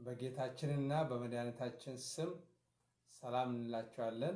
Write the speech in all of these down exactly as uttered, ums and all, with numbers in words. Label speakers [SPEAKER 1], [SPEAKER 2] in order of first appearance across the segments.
[SPEAKER 1] በጌታችንና በመድኃኒታችን ስም ሰላም እንላችኋለን።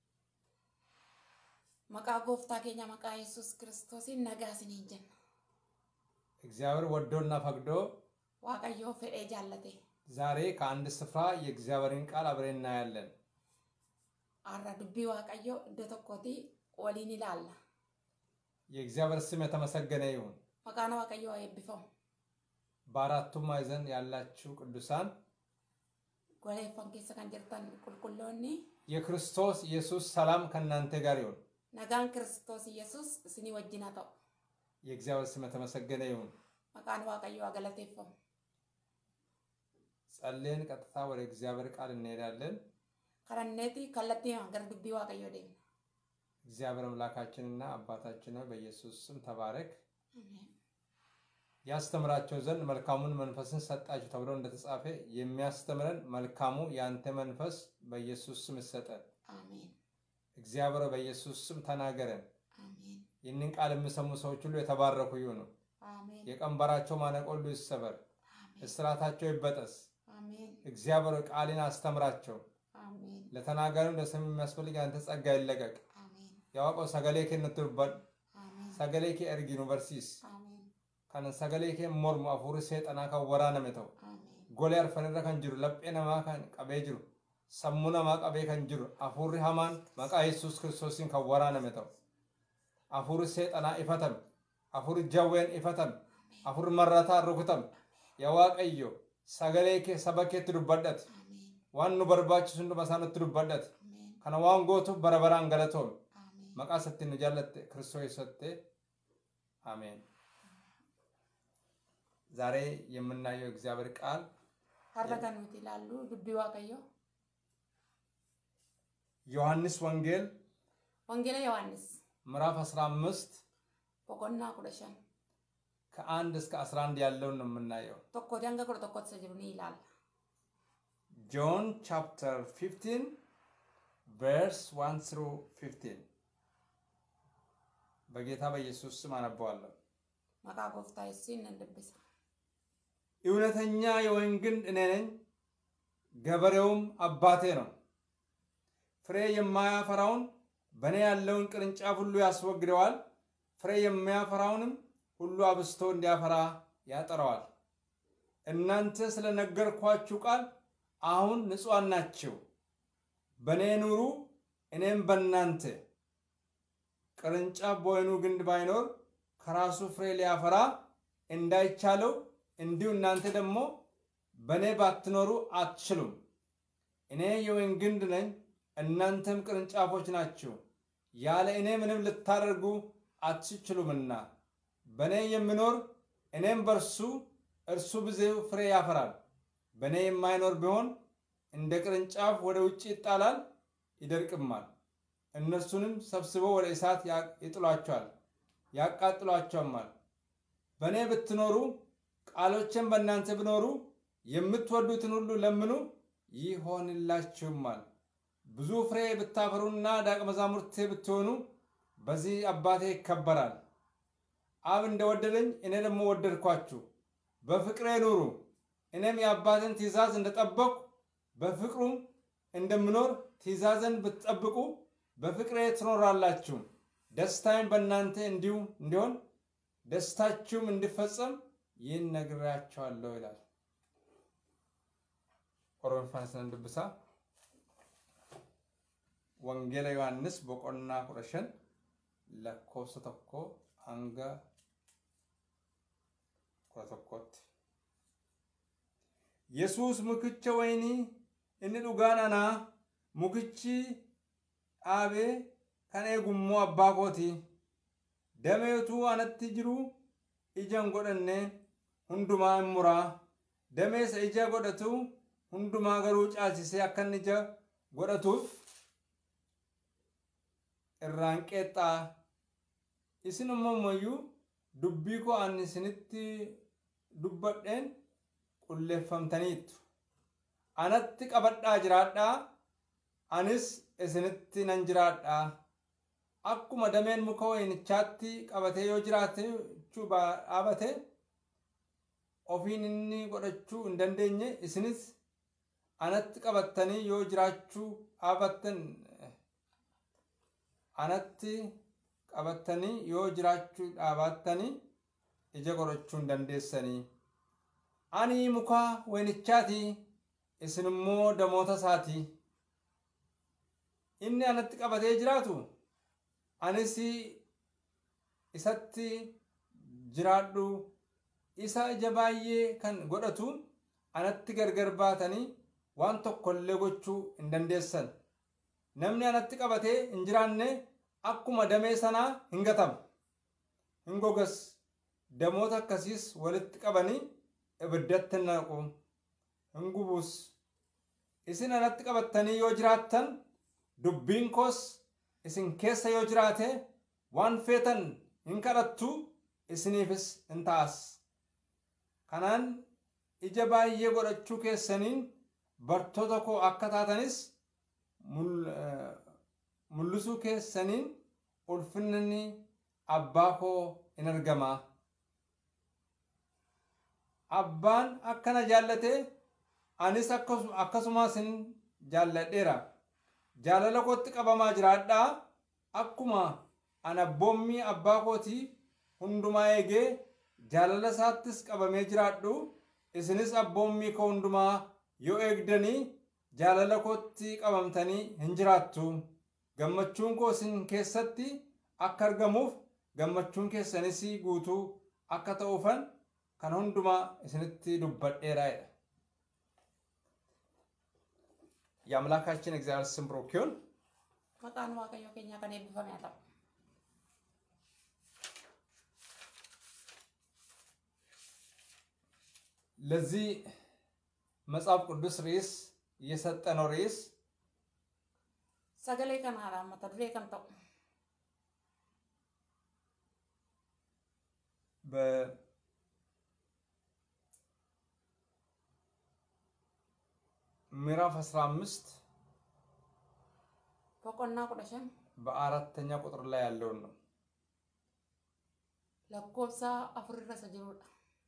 [SPEAKER 2] መቃ ጎፍታ ኬኛ መቃ ኢየሱስ ክርስቶስን ነጋስን እንጀን
[SPEAKER 1] እግዚአብሔር ወዶና ፈቅዶ
[SPEAKER 2] ዋቀዮ ፈኤ ጃለቴ
[SPEAKER 1] ዛሬ ከአንድ ስፍራ የእግዚአብሔርን ቃል አብረን እናያለን።
[SPEAKER 2] አራ ዱቢ ዋቀዮ ደተቆቲ ወሊን ይላል።
[SPEAKER 1] የእግዚአብሔር ስም የተመሰገነ ይሁን።
[SPEAKER 2] መቃና ዋቀዮ አይብፈው
[SPEAKER 1] በአራቱም ማዕዘን ያላችሁ ቅዱሳን
[SPEAKER 2] ጎሌ ፈንኬሰ ከንጀርታን ቁልቁሎኒ
[SPEAKER 1] የክርስቶስ ኢየሱስ ሰላም ከእናንተ ጋር ይሁን።
[SPEAKER 2] ነጋን ክርስቶስ ኢየሱስ ስኒ ወጅናታው
[SPEAKER 1] የእግዚአብሔር ስም የተመሰገነ ይሁን።
[SPEAKER 2] መቃና ዋቀዮ አገለቴፈው
[SPEAKER 1] ጸልየን ቀጥታ ወደ እግዚአብሔር ቃል እንሄዳለን።
[SPEAKER 2] ከረነቲ ከለቲ አንገር ዱቢ ዋቀዮ ደም
[SPEAKER 1] እግዚአብሔር አምላካችንና አባታችን ሆይ በኢየሱስ ስም ተባረክ።
[SPEAKER 2] አሜን።
[SPEAKER 1] ያስተምራቸው ዘንድ መልካሙን መንፈስን ሰጣችሁ ተብሎ እንደተጻፈ የሚያስተምረን መልካሙ ያንተ መንፈስ በኢየሱስ ስም ይሰጠን።
[SPEAKER 2] አሜን።
[SPEAKER 1] እግዚአብሔር በኢየሱስ ስም ተናገረን።
[SPEAKER 2] አሜን።
[SPEAKER 1] ይህንን ቃል የሚሰሙ ሰዎች ሁሉ የተባረኩ ይሁኑ።
[SPEAKER 2] አሜን።
[SPEAKER 1] የቀንበራቸው ማነቆ ሁሉ ይሰበር፣ እስራታቸው ይበጠስ።
[SPEAKER 2] አሜን።
[SPEAKER 1] እግዚአብሔር ቃልን አስተምራቸው።
[SPEAKER 2] አሜን።
[SPEAKER 1] ለተናጋሪው ለሰሚ የሚያስፈልግ አንተ ጸጋ ይለቀቅ።
[SPEAKER 2] አሜን።
[SPEAKER 1] ያዋቀው ሰገሌከ ንትርበል
[SPEAKER 2] አሜን።
[SPEAKER 1] ሰገሌከ እርጊ ዩኒቨርሲቲስ
[SPEAKER 2] አሜን።
[SPEAKER 1] kan sagalee mormu afuri seexana kan waraaname ta'u golee arfanirra kan jiru laphee namaa kan qabee jiru sammuu namaa qabee kan jiru afurri hamaan maqaa Yesuus Kiristoosin kan waraaname ta'u afurri seexana ifatame afurri jawween ifatame afurri marrataa rukutame yaa Waaqayyo sagalee kee saba keetti dubbadhate waan nu barbaachisu hunduma isaanitti dubbadhate kana waan gootuuf bara baraan galatoome maqaa isaatti nu jaallatte Kiristoos isaatti አሜን። ዛሬ የምናየው እግዚአብሔር ቃል
[SPEAKER 2] አረጋኑት ይላሉ ዱቢ ዋቀዮ
[SPEAKER 1] ዮሐንስ ወንጌል
[SPEAKER 2] ወንጌል ዮሐንስ
[SPEAKER 1] ምዕራፍ አስራ አምስት
[SPEAKER 2] በቆና ቁረሻን
[SPEAKER 1] ከአንድ እስከ አስራ አንድ ያለውን ነው የምናየው።
[SPEAKER 2] ተቆ ዳንጋ ቁረ ተቆ ተሰጅሩኒ ይላል።
[SPEAKER 1] ጆን ቻፕተር fifteen verse one through fifteen በጌታ በኢየሱስ ስም አነባዋለሁ።
[SPEAKER 2] መቃ ጎፍታ ኢየሱስን እንደብሳ
[SPEAKER 1] እውነተኛ የወይን ግንድ እኔ ነኝ፣ ገበሬውም አባቴ ነው። ፍሬ የማያፈራውን በእኔ ያለውን ቅርንጫፍ ሁሉ ያስወግደዋል፣ ፍሬ የሚያፈራውንም ሁሉ አብስቶ እንዲያፈራ ያጠራዋል። እናንተ ስለነገርኳችሁ ቃል አሁን ንጹሐን ናችሁ። በእኔ ኑሩ፣ እኔም በእናንተ። ቅርንጫፍ በወይኑ ግንድ ባይኖር ከራሱ ፍሬ ሊያፈራ እንዳይቻለው እንዲሁ እናንተ ደግሞ በእኔ ባትኖሩ አትችሉም። እኔ የወይን ግንድ ነኝ፣ እናንተም ቅርንጫፎች ናችሁ። ያለ እኔ ምንም ልታደርጉ አትችሉምና በእኔ የሚኖር እኔም በርሱ እርሱ ብዙ ፍሬ ያፈራል። በእኔ የማይኖር ቢሆን እንደ ቅርንጫፍ ወደ ውጭ ይጣላል፣ ይደርቅማል። እነርሱንም ሰብስበው ወደ እሳት ይጥሏቸዋል፣ ያቃጥሏቸውማል። በእኔ ብትኖሩ ቃሎቼም በእናንተ ቢኖሩ የምትወዱትን ሁሉ ለምኑ ይሆንላችሁማል። ብዙ ፍሬ ብታፈሩና ደቀ መዛሙርቴ ብትሆኑ በዚህ አባቴ ይከበራል። አብ እንደወደደኝ እኔ ደግሞ ወደድኳችሁ። በፍቅሬ ኑሩ። እኔም የአባቴን ትእዛዝ እንደጠበቅሁ በፍቅሩም እንደምኖር ትእዛዜን ብትጠብቁ በፍቅሬ ትኖራላችሁ። ደስታዬም በእናንተ እንዲሁ እንዲሆን ደስታችሁም እንዲፈጸም ይህን ነግራችኋለሁ ይላል። ኦሮንፋንስ እንደብሳ ወንጌል ዮሐንስ በቆና ቁረሸን ለኮስ ተኮ አንጋ ኮተኮት ኢየሱስ ሙክቸ ወይኒ እኒ ዱጋናና ሙክቺ አቤ ከኔ ጉሞ አባኮቲ ደሜቱ አነቲ ጅሩ ኢጀን ጎደነ ሁንዱማ እሙራ ደሜስ ኢጀ ጎደቱ ሁንዱማ ገሩ ጫሲሴ አከንጀ ጎደቱፍ እራንቄጣ ኢስንሞ ሞዩ ዱቢኮ አንስንቲ ዱበደን ቁልፈምተኒት አነቲ qabadhaa jiraadhaa anis isinitti nan jiraadhaa. akkuma dameen muka wayinichaatti qabatee yoo jiraate chuba dhaabate ofiin inni godhachuu hin dandeenye isinis anatti qabattanii yoo jiraachuu dhaabattan anatti qabattanii yoo jiraachuu dhaabattanii ija godhachuu hin dandeessanii. Ani muka waynichaati isin immoo damoota isaati. Inni anatti qabatee jiraatu anis isatti jiraadhu. Isa ija baay'ee kan godhatu anatti gargar baatanii waan tokko illee gochuu hin dandeessan. Namni anatti qabatee hin jiraanne akkuma damee sanaa hin gatama. Hin gogas. Damoota akkasiis walitti qabanii ibiddatti naqu. Hin gubus. Isin anatti qabattanii yoo jiraattan dubbiin koos isin keessa yoo jiraate waan feetan hin kadhattu isiniifis hin ta'as. Kanaan ija baay'ee godhachuu keessaniin bartoota koo akka taatanis mul'isuu keessaniin ulfinni abbaa koo in argama. Abbaan akkana jaallate anis akkasumas hin jaalladheera. Jaalala kootti qabamaa jiraadhaa. Akkuma ana abboommii abbaa kootii hundumaa eegee jaalala isaattis qabamee jiraadhu. Isinis abboommii koo hundumaa yoo eegdanii jaalala kootti qabamtanii hin jiraattu. Gammachuun koo isin keessatti akka argamuuf gammachuun keessanis guutuu akka ta'uufan kan hundumaa isinitti dubbadheera. የአምላካችን እግዚአብሔር ስም ብሩክ ይሁን።
[SPEAKER 2] መቃን ዋቀዮ ከኛ ከኔ ቢፈም ያለው
[SPEAKER 1] ለዚህ መጽሐፍ ቅዱስ ርዕስ የሰጠነው ርዕስ
[SPEAKER 2] ሰገሌ ከናራ መተድሬ ከንተው
[SPEAKER 1] በ ምዕራፍ አስራ አምስት
[SPEAKER 2] ፈቆና ቁደሽን
[SPEAKER 1] በአራተኛ ቁጥር ላይ ያለው ነው።
[SPEAKER 2] ለኮብሳ አፍርረሰ ጅሩዳ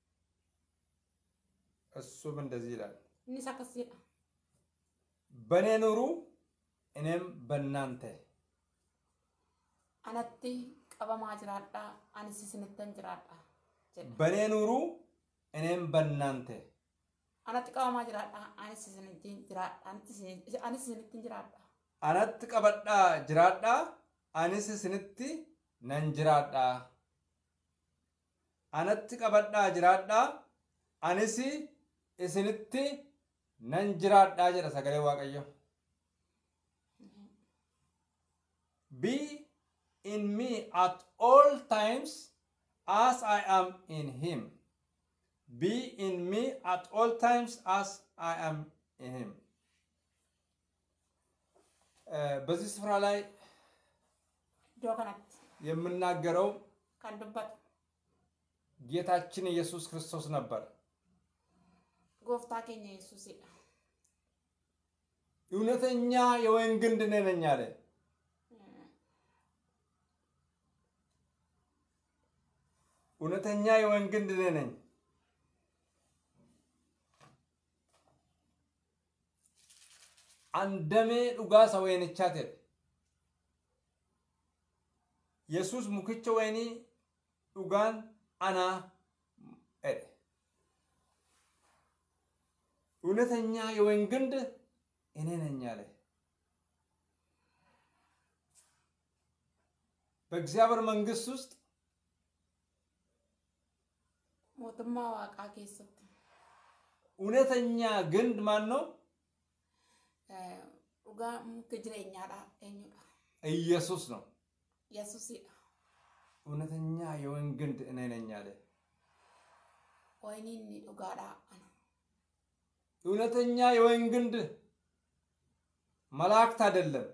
[SPEAKER 1] እሱም እንደዚህ ይላል።
[SPEAKER 2] እንሳከሲዳ
[SPEAKER 1] በኔ ኑሩ እኔም በእናንተ
[SPEAKER 2] አነቲ ቀበማ ጅራዳ አንሲ ስንተን ጅራዳ
[SPEAKER 1] በኔ ኑሩ እኔም በእናንተ
[SPEAKER 2] Anatti qabadhaa jiraadhaa. Anis isinitti jiraadhaa. Anis isinitti jiraadhaa.
[SPEAKER 1] Anatti qabadhaa jiraadhaa. Anis isinitti nan jiraadhaa. Anatti qabadhaa jiraadhaa. Anis isinitti nan jiraadhaa jedha sagalee Waaqayyo. Be in me at all times as I am in him. Be in me at all times as I am in him. በዚህ ስፍራ ላይ
[SPEAKER 2] ዶከናት
[SPEAKER 1] የምናገረው
[SPEAKER 2] ካንዱበት
[SPEAKER 1] ጌታችን ኢየሱስ ክርስቶስ ነበር።
[SPEAKER 2] ጎፍታ ከኛ ኢየሱስ ይዳ
[SPEAKER 1] እውነተኛ የወይን ግንድ ነኝ አለ። እውነተኛ የወይን ግንድ ነኝ። አንደሜ ዱጋ ሰወይንቻት ኢየሱስ ሙክቸ ወይኒ ዱጋን አና ኤ እውነተኛ የወይን ግንድ እኔ ነኝ አለ። በእግዚአብሔር መንግስት ውስጥ
[SPEAKER 2] ሞተማ ዋቃ ከሰት
[SPEAKER 1] እውነተኛ ግንድ ማን ነው?
[SPEAKER 2] ኡጋ ሙክጅለኛዳ እኙዳ
[SPEAKER 1] ኢየሱስ ነው።
[SPEAKER 2] ኢየሱስ ይዳ
[SPEAKER 1] እውነተኛ የወይን ግንድ እኔ ነኝ አለ።
[SPEAKER 2] ወይኒን ኡጋዳ አና
[SPEAKER 1] እውነተኛ የወይን ግንድ መላእክት አይደለም።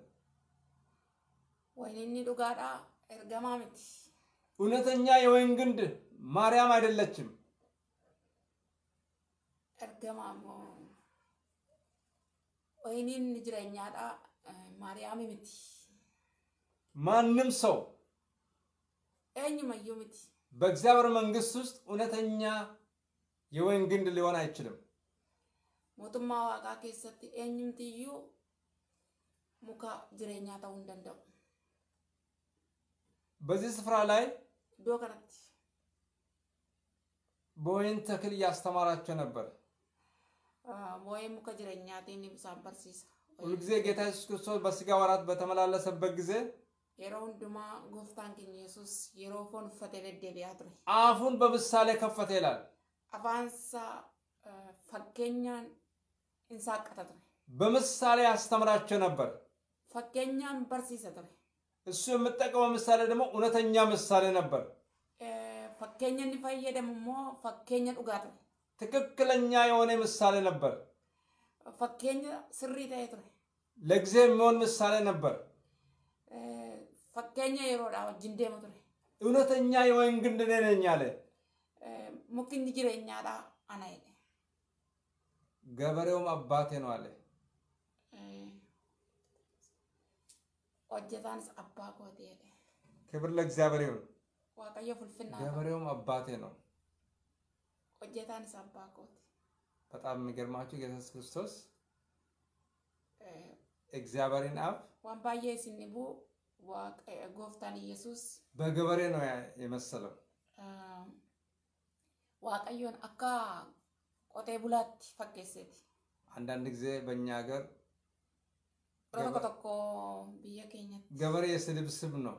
[SPEAKER 2] ወይኒን ኡጋዳ እርገማምት
[SPEAKER 1] እውነተኛ የወይን ግንድ ማርያም አይደለችም።
[SPEAKER 2] እርገማሞ ወይኒን ጅረኛዳ ማርያም ምት
[SPEAKER 1] ማንም ሰው
[SPEAKER 2] እኝ ማዩምት
[SPEAKER 1] በእግዚአብሔር መንግስት ውስጥ እውነተኛ የወይን ግንድ ሊሆን አይችልም።
[SPEAKER 2] mootummaa waaqaa keessatti eenyumtiyyuu muka jireenyaa ta'uu hin danda'u.
[SPEAKER 1] በዚህ ስፍራ ላይ
[SPEAKER 2] iddoo kanatti
[SPEAKER 1] በወይን ተክል ያስተማራቸው ነበር።
[SPEAKER 2] በወይን ሙka jireenyaatiin isaan barsiisa.
[SPEAKER 1] ሁልጊዜ ጌታ ኢየሱስ ክርስቶስ በስጋ ወራት በተመላለሰበት ጊዜ
[SPEAKER 2] yeroo hundumaa gooftaan keenya Yesuus yeroo foon uffatee deddeebi'aa ture.
[SPEAKER 1] አፉን በምሳሌ ከፈተ ይላል።
[SPEAKER 2] afaansaa fakkeenyaan insaaqata ture.
[SPEAKER 1] በምሳሌ ያስተምራቸው ነበር።
[SPEAKER 2] fakkeenyaan barsiisa ture.
[SPEAKER 1] እሱ የምጠቀመው ምሳሌ ደግሞ እውነተኛ ምሳሌ ነበር።
[SPEAKER 2] fakkeenyaan ni fayyadamu immoo fakkeenya dhugaa ture.
[SPEAKER 1] ትክክለኛ የሆነ ምሳሌ ነበር።
[SPEAKER 2] fakkeenya sirrii ta'e ture.
[SPEAKER 1] ለጊዜ የሚሆን ምሳሌ ነበር።
[SPEAKER 2] fakkeenya yeroodhaa wajjin deemu ture.
[SPEAKER 1] እውነተኛ የወይን ግንድ እኔ ነኝ አለ።
[SPEAKER 2] mukni jireenyaadha ana jedhe.
[SPEAKER 1] ገበሬውም አባቴ ነው አለ።
[SPEAKER 2] hojjetaanis abbaa kooti jedhe.
[SPEAKER 1] ክብር ለእግዚአብሔር ይሁን።
[SPEAKER 2] waaqayyo fulfinnaa
[SPEAKER 1] ገበሬውም አባቴ ነው።
[SPEAKER 2] hojjetaanis abbaa kooti.
[SPEAKER 1] በጣም የሚገርማችሁ ጌታ ኢየሱስ ክርስቶስ እግዚአብሔርን አብ
[SPEAKER 2] waan baay'ee isin dhibu gooftaan Yesuus
[SPEAKER 1] በገበሬ ነው የመሰለው።
[SPEAKER 2] waaqayyoon akka qotee bulaatti fakkeesseeti.
[SPEAKER 1] አንዳንድ ጊዜ በእኛ ሀገር
[SPEAKER 2] tokko tokko biyya keenyatti
[SPEAKER 1] ገበሬ የስድብ ስም ነው።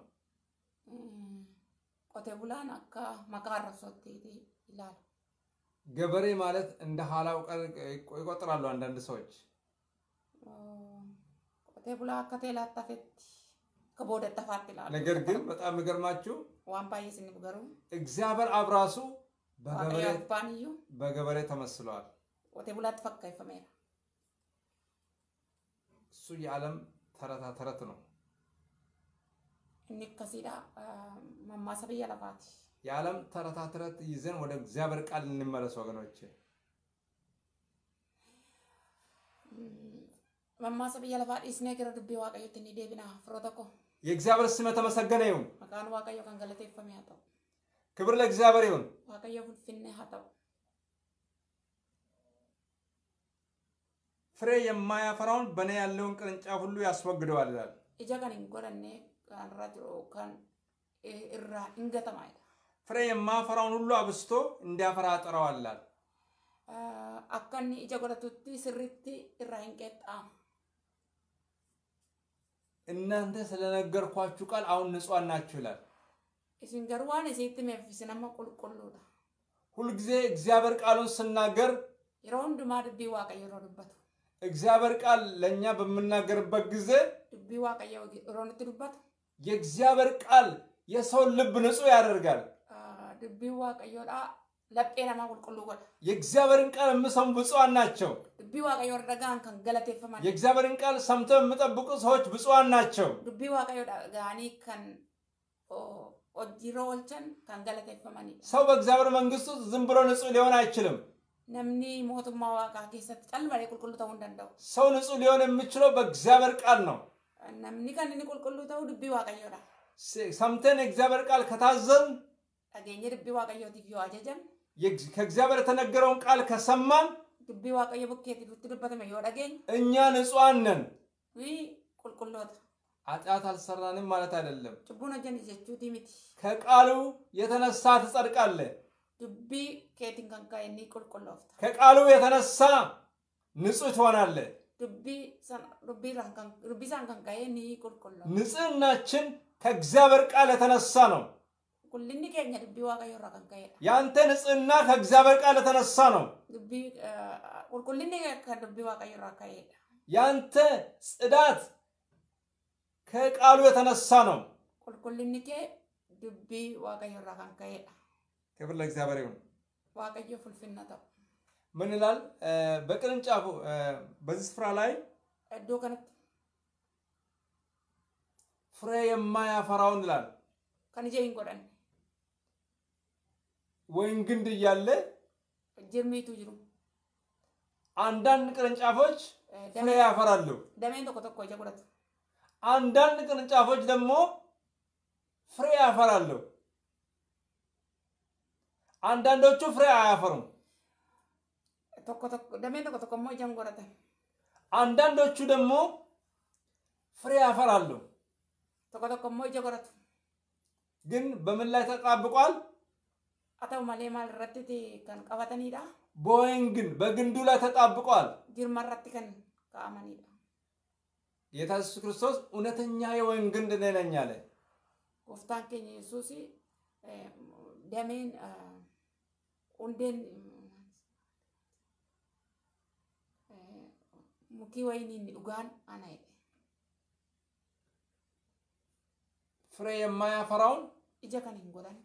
[SPEAKER 2] qotee bulaan akka maqaa arrabsootti ilaala.
[SPEAKER 1] ገበሬ ማለት እንደ ሐላው ይቆጥራሉ አንዳንድ ሰዎች።
[SPEAKER 2] qotee bulaa akka teelaatti hafetti akka boodatti hafaatti ilaala.
[SPEAKER 1] ነገር ግን በጣም የሚገርማችሁ
[SPEAKER 2] waan baay'ee isin dhibu garuu
[SPEAKER 1] እግዚአብሔር አብ ራሱ በገበሬ
[SPEAKER 2] abbaan
[SPEAKER 1] በገበሬ ተመስሏል።
[SPEAKER 2] qotee bulaatti fakkeeffameera.
[SPEAKER 1] እሱ የዓለም ተረታ ተረት ነው።
[SPEAKER 2] inni akkasiidha mammaasa biyya lafaati.
[SPEAKER 1] የዓለም ተረታ ተረት ይዘን ወደ እግዚአብሔር ቃል እንመለስ ወገኖቼ።
[SPEAKER 2] mammaasa biyya lafaa dhiisnee gara dubbii waaqayyootti ni deebina firoota koo.
[SPEAKER 1] የእግዚአብሔር ስም የተመሰገነ ይሁን።
[SPEAKER 2] maqaan waaqayyoo kan galateeffame haa ta'u.
[SPEAKER 1] ክብር ለእግዚአብሔር ይሁን።
[SPEAKER 2] waaqayyo fulfinne haa ta'u.
[SPEAKER 1] ፍሬ የማያፈራውን በእኔ ያለውን ቅርንጫፍ ሁሉ ያስወግደዋል ይላል።
[SPEAKER 2] ija kan hin godhanne kan irra jiru kan irraa hin gatamaadha.
[SPEAKER 1] ፍሬ የማያፈራውን ሁሉ አብስቶ እንዲያፈራ አጥረዋል ይላል።
[SPEAKER 2] akka inni ija godhatutti sirriitti irraa hin qeexxaamu.
[SPEAKER 1] እናንተ ስለነገርኳችሁ ቃል አሁን ንጹሃን ናችሁ ይላል።
[SPEAKER 2] isin garuu waan isitti meeffisin amma qulqulluudha.
[SPEAKER 1] ሁልጊዜ እግዚአብሔር ቃሉን ሲናገር
[SPEAKER 2] yeroo hundumaa dubbii waaqayyoo yeroo dubbatu.
[SPEAKER 1] እግዚአብሔር ቃል ለኛ በመናገርበት ጊዜ
[SPEAKER 2] dubbii waaqayyoo yeroo nutti dubbatu
[SPEAKER 1] የእግዚአብሔር ቃል የሰው ልብ ንጹህ ያደርጋል።
[SPEAKER 2] dubbii waaqayyoodha laphee namaa qulqulluu godha.
[SPEAKER 1] የእግዚአብሔርን ቃል የሚሰሙ ብፁዓን ናቸው።
[SPEAKER 2] dubbii waaqayyoo dhaga'an kan galateeffaman.
[SPEAKER 1] የእግዚአብሔርን ቃል ሰምተው የሚጠብቁ ሰዎች ብፁዓን ናቸው።
[SPEAKER 2] dubbii waaqayyoo dhaga'anii kan hojii oolchan kan galateeffamanidha.
[SPEAKER 1] ሰው በእግዚአብሔር መንግስት ውስጥ ዝም ብሎ ንጹህ ሊሆን አይችልም።
[SPEAKER 2] namni mootummaa waaqaa keessatti calmalee qulqulluu ta'uu hin danda'u.
[SPEAKER 1] ሰው ንጹህ ሊሆን የሚችለው በእግዚአብሔር ቃል ነው።
[SPEAKER 2] namni kan inni qulqulluu ta'u dubbii waaqayyoodha.
[SPEAKER 1] ሰምተን የእግዚአብሔር ቃል ከታዘዝን
[SPEAKER 2] dhageenya dubbii waaqayyootiif yoo ajajan
[SPEAKER 1] ከእግዚአብሔር የተነገረውን ቃል ከሰማን
[SPEAKER 2] dubbii waaqayyo bukkeetti dubbatame yoo dhageenya
[SPEAKER 1] እኛ ንጹሃን ነን።
[SPEAKER 2] wi qulqulloota.
[SPEAKER 1] ኃጢአት አልሰራንም ማለት አይደለም።
[SPEAKER 2] cubbuun hojjanne jechuuti miti.
[SPEAKER 1] ከቃሉ የተነሳ ትጸድቃለህ።
[SPEAKER 2] dubbii keetiin kan ka'e ni qulqulloofta.
[SPEAKER 1] ከቃሉ የተነሳ ንጹህ ትሆናለህ።
[SPEAKER 2] dubbii san dubbiirraan kan dubbiisaan kan ka'e ni qulqulloofta.
[SPEAKER 1] ንጽህናችን ከእግዚአብሔር ቃል የተነሳ ነው።
[SPEAKER 2] qulqullinni keenya dubbii waaqayyoorraa kan ka'edha.
[SPEAKER 1] ያንተ ንጽህና ከእግዚአብሔር ቃል የተነሳ ነው።
[SPEAKER 2] dubbii qulqullinni kan dubbii waaqayyoorraa ka'edha.
[SPEAKER 1] ያንተ ጽዳት ከቃሉ የተነሳ ነው።
[SPEAKER 2] qulqullinni kee dubbii waaqayyoorraa kan ka'edha.
[SPEAKER 1] ክብር ለእግዚአብሔር ይሁን።
[SPEAKER 2] waaqayyo fulfinna ta'u.
[SPEAKER 1] ምን ይላል በቅርንጫፉ በዚህ ስፍራ ላይ
[SPEAKER 2] iddoo kanatti
[SPEAKER 1] ፍሬ የማያፈራውን ይላል።
[SPEAKER 2] kan ija hin godhanne
[SPEAKER 1] ወይን ግንድ እያለ
[SPEAKER 2] jirmiitu jiru.
[SPEAKER 1] አንዳንድ ቅርንጫፎች ፍሬ ያፈራሉ።
[SPEAKER 2] dameen tokko tokko ija godhatu.
[SPEAKER 1] አንዳንድ ቅርንጫፎች ደግሞ ፍሬ ያፈራሉ። አንዳንዶቹ ፍሬ አያፈሩም።
[SPEAKER 2] tokko tokko dameen tokko tokko immoo ijaan godhatan.
[SPEAKER 1] አንዳንዶቹ ደግሞ ፍሬ ያፈራሉ
[SPEAKER 2] tokko tokko immoo ija godhatu.
[SPEAKER 1] ግን በምን ላይ ተጣብቋል?
[SPEAKER 2] Ata'u malee maal irratti kan qabatanidha?
[SPEAKER 1] በወይን ግን በግንዱ ላይ ተጣብቋል።
[SPEAKER 2] Jirma irratti kan kaa'amanidha.
[SPEAKER 1] ጌታ ኢየሱስ ክርስቶስ እውነተኛ የወይን ግንድ ነኝ አለ።
[SPEAKER 2] Gooftaan keenya Yesuus dameen hundeen mukii wayinii dhugaan ana jedhe.
[SPEAKER 1] ፍሬ የማያፈራውን
[SPEAKER 2] ija kan hin godhan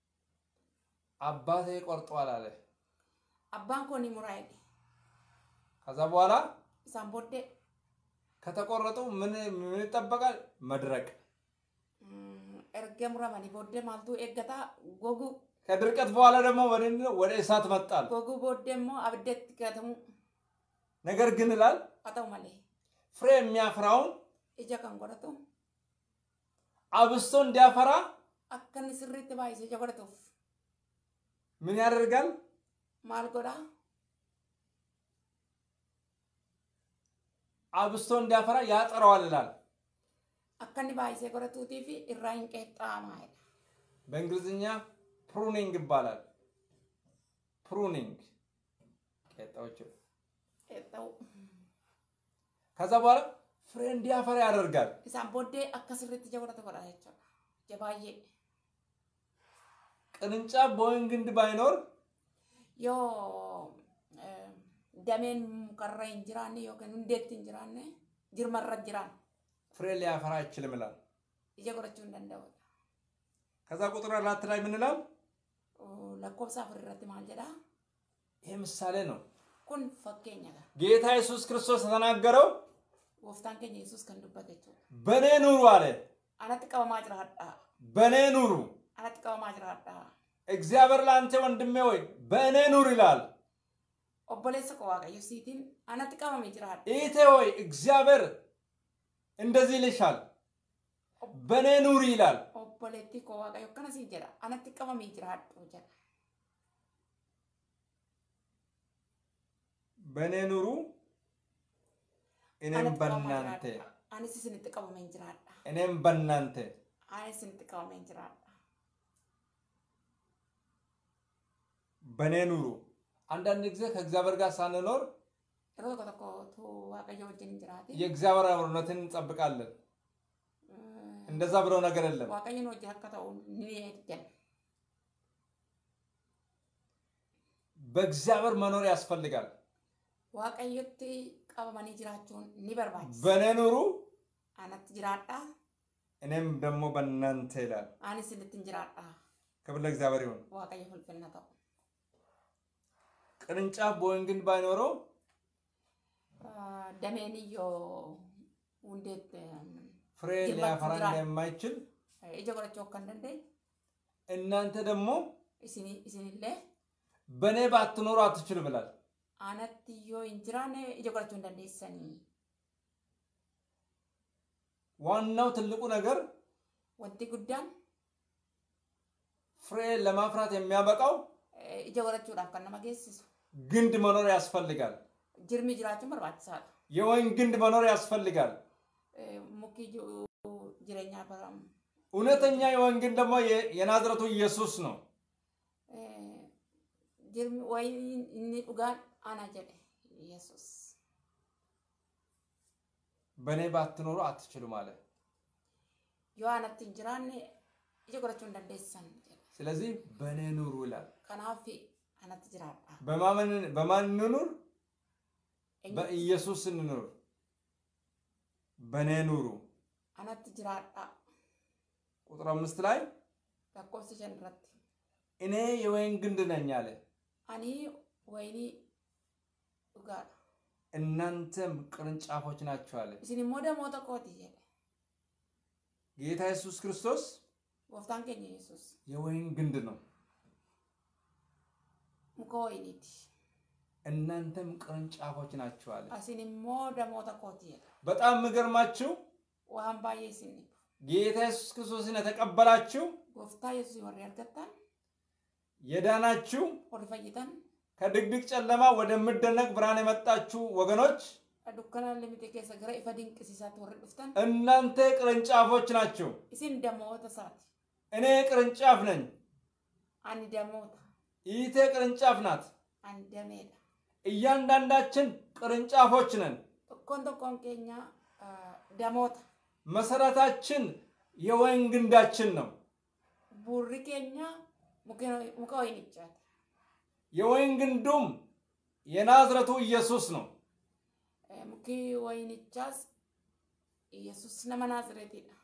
[SPEAKER 1] አባቴ ቆርጧል አለ።
[SPEAKER 2] abbaan koo ni muraa jedhe.
[SPEAKER 1] ከዛ በኋላ
[SPEAKER 2] Isaan booddee
[SPEAKER 1] ከተቆረጡ ምን ምን ይጠበቃል? መድረቅ።
[SPEAKER 2] erga muramanii booddee maaltu eeggata? Goguu.
[SPEAKER 1] ከድርቀት በኋላ ደግሞ ወደ እሳት መጣል።
[SPEAKER 2] Goguu booddee immoo abiddeetti gatamu.
[SPEAKER 1] ነገር ግን ይላል
[SPEAKER 2] haa ta'u malee
[SPEAKER 1] ፍሬ የሚያፈራውን
[SPEAKER 2] ija kan godhatu
[SPEAKER 1] አብስቶ እንዲያፈራ
[SPEAKER 2] akka inni sirriitti baay'isee ija godhatuuf
[SPEAKER 1] ምን ያደርጋል?
[SPEAKER 2] maal godha?
[SPEAKER 1] አብስቶ እንዲያፈራ ያጠራዋል ይላል።
[SPEAKER 2] akka inni baay'isee godhatuutii fi irraa hin qeexxaamaa jedha.
[SPEAKER 1] በእንግሊዝኛ ፕሩኒንግ ይባላል። ፕሩኒንግ ቀጣውቹ
[SPEAKER 2] qeexxa'u.
[SPEAKER 1] ከዛ በኋላ ፍሬ እንዲያፈራ ያደርጋል።
[SPEAKER 2] Isaan booddee akka sirriitti ija godhatu godha jechuudha. Ija baay'ee.
[SPEAKER 1] ቅርንጫፍ በወይን ግንድ ባይኖር
[SPEAKER 2] yoo dameen mukarra hin jiraanne yookaan hundeetti hin jiraanne jirma irra jiraan
[SPEAKER 1] ፍሬ ሊያፈራ አይችልም ይላል።
[SPEAKER 2] ija godhachuu hin danda'u.
[SPEAKER 1] ከዛ ቁጥር አራት ላይ ምን ይላል?
[SPEAKER 2] lakkoofsa afur irratti maal jedha?
[SPEAKER 1] ይሄ ምሳሌ ነው።
[SPEAKER 2] kun fakkeenyadha.
[SPEAKER 1] ጌታ ኢየሱስ ክርስቶስ ተናገረው
[SPEAKER 2] Gooftaan keenya Yesuus kan dubbate jechuudha.
[SPEAKER 1] በኔ ኑሩ አለ።
[SPEAKER 2] Anatti qabamaa jiraadhaa.
[SPEAKER 1] በኔ ኑሩ።
[SPEAKER 2] Anatti qabamaa jiraadhaa.
[SPEAKER 1] እግዚአብሔር ላንተ ወንድሜ ሆይ በኔ ኑር ይላል።
[SPEAKER 2] obboleessa koo Waaqayyo siitiin anatti qabamee jiraadha.
[SPEAKER 1] እህቴ ሆይ እግዚአብሔር እንደዚህ ይልሻል። በኔ ኑር ይላል።
[SPEAKER 2] obboleetti koo Waaqayyo akkana siin jedha. Anatti qabamee jiraadhu jedha.
[SPEAKER 1] በኔ ኑሩ እኔም በእናንተ
[SPEAKER 2] anis isinitti qabamee jiraadha.
[SPEAKER 1] እኔም በእናንተ
[SPEAKER 2] anis isinitti qabamee jiraadha.
[SPEAKER 1] በኔ ኑሩ። አንዳንድ ጊዜ ከእግዚአብሔር ጋር ሳንኖር
[SPEAKER 2] yeroo tokko tokko Waaqayyo wajjin jiraate
[SPEAKER 1] የእግዚአብሔር አብሮነትን እንጠብቃለን። እንደዛ ብሎ ነገር የለም።
[SPEAKER 2] Waaqayyoon wajjin akka ta'u ni eeggan.
[SPEAKER 1] በእግዚአብሔር መኖር ያስፈልጋል።
[SPEAKER 2] Waaqayyotti qabamanii jiraachuun ni barbaachisa.
[SPEAKER 1] በኔ ኑሩ
[SPEAKER 2] anatti jiraadha.
[SPEAKER 1] እኔም ደግሞ በእናንተ ይላል።
[SPEAKER 2] anis isinitti jiraadha.
[SPEAKER 1] ክብር ለእግዚአብሔር ይሁን።
[SPEAKER 2] Waaqayyo ulfinna ta'u.
[SPEAKER 1] ቅርንጫፍ በወይን ግንድ ባይኖረው
[SPEAKER 2] dameen iyyoo hundeet
[SPEAKER 1] ፍሬ ሊያፈራ እንደማይችል
[SPEAKER 2] ija godhachuu akka hin dandeenye
[SPEAKER 1] እናንተ ደግሞ
[SPEAKER 2] isinii isinillee
[SPEAKER 1] በኔ ባትኖሩ አትችሉም ይላል።
[SPEAKER 2] anatti iyyoo hin jiraanne ija godhachuu hin dandeessanii.
[SPEAKER 1] ዋናው ትልቁ ነገር
[SPEAKER 2] wanti guddaan
[SPEAKER 1] ፍሬ ለማፍራት የሚያበቃው
[SPEAKER 2] ija godhachuudhaaf kan nama geessisu
[SPEAKER 1] ግንድ መኖር ያስፈልጋል።
[SPEAKER 2] jirmi jiraachuun barbaachisaadha.
[SPEAKER 1] የወይን ግንድ መኖር ያስፈልጋል።
[SPEAKER 2] mukkii jireenyaa baramu
[SPEAKER 1] እውነተኛ የወይን ግንድ ደግሞ የናዝሬቱ ኢየሱስ ነው።
[SPEAKER 2] jirmi wayinii inni dhugaan ana jedhe Yesuus.
[SPEAKER 1] በኔ ባትኖሩ አትችሉም አለ።
[SPEAKER 2] yoo anatti hin jiraanne ija godhachuu hin dandeessan jedhe.
[SPEAKER 1] ስለዚህ በኔ ኑሩ ይላል።
[SPEAKER 2] kanaaf anatti jiraadha.
[SPEAKER 1] በማን በማን እንኑር? በኢየሱስ እንኑር። በኔ ኑሩ።
[SPEAKER 2] anatti jiraadha.
[SPEAKER 1] ቁጥር አምስት ላይ
[SPEAKER 2] lakkoofsa shan irratti
[SPEAKER 1] እኔ የወይን ግንድ ነኝ አለ።
[SPEAKER 2] ani wayinii dhugaadha.
[SPEAKER 1] እናንተም ቅርንጫፎች ናችሁ አለ።
[SPEAKER 2] isin immoo damoota kooti jedhe.
[SPEAKER 1] ጌታ ኢየሱስ ክርስቶስ
[SPEAKER 2] gooftaan keenya Yesuus
[SPEAKER 1] የወይን ግንድ ነው።
[SPEAKER 2] muka wayiniiti.
[SPEAKER 1] እናንተም ቅርንጫፎች ናችሁ አለ።
[SPEAKER 2] isin immoo damoota kooti jedhe.
[SPEAKER 1] በጣም ምገርማችሁ
[SPEAKER 2] waan baay'ee isin
[SPEAKER 1] ጌታ ኢየሱስ ክርስቶስን የተቀበላችሁ
[SPEAKER 2] gooftaa Yesuus warri argattan
[SPEAKER 1] የዳናችሁ
[SPEAKER 2] warri fayyitan
[SPEAKER 1] ከድቅድቅ ጨለማ ወደምደነቅ ብርሃን የመጣችሁ ወገኖች
[SPEAKER 2] dukkana limite keessa gara ifa dinqisiisaatti warri dhuftan
[SPEAKER 1] እናንተ ቅርንጫፎች ናችሁ
[SPEAKER 2] isin damoota isaati
[SPEAKER 1] እኔ ቅርንጫፍ ነኝ
[SPEAKER 2] ani damoota
[SPEAKER 1] ይቴ ቅርንጫፍ ናት
[SPEAKER 2] ani dameedha
[SPEAKER 1] እያንዳንዳችን ቅርንጫፎች ነን
[SPEAKER 2] tokkoon tokkoon keenya damoota
[SPEAKER 1] መሰረታችን የወይን ግንዳችን ነው
[SPEAKER 2] burri keenya muka wayinichaati
[SPEAKER 1] የወይን ግንዱም የናዝረቱ ኢየሱስ ነው
[SPEAKER 2] muki wayinichaas ኢየሱስ nama naazreetiidha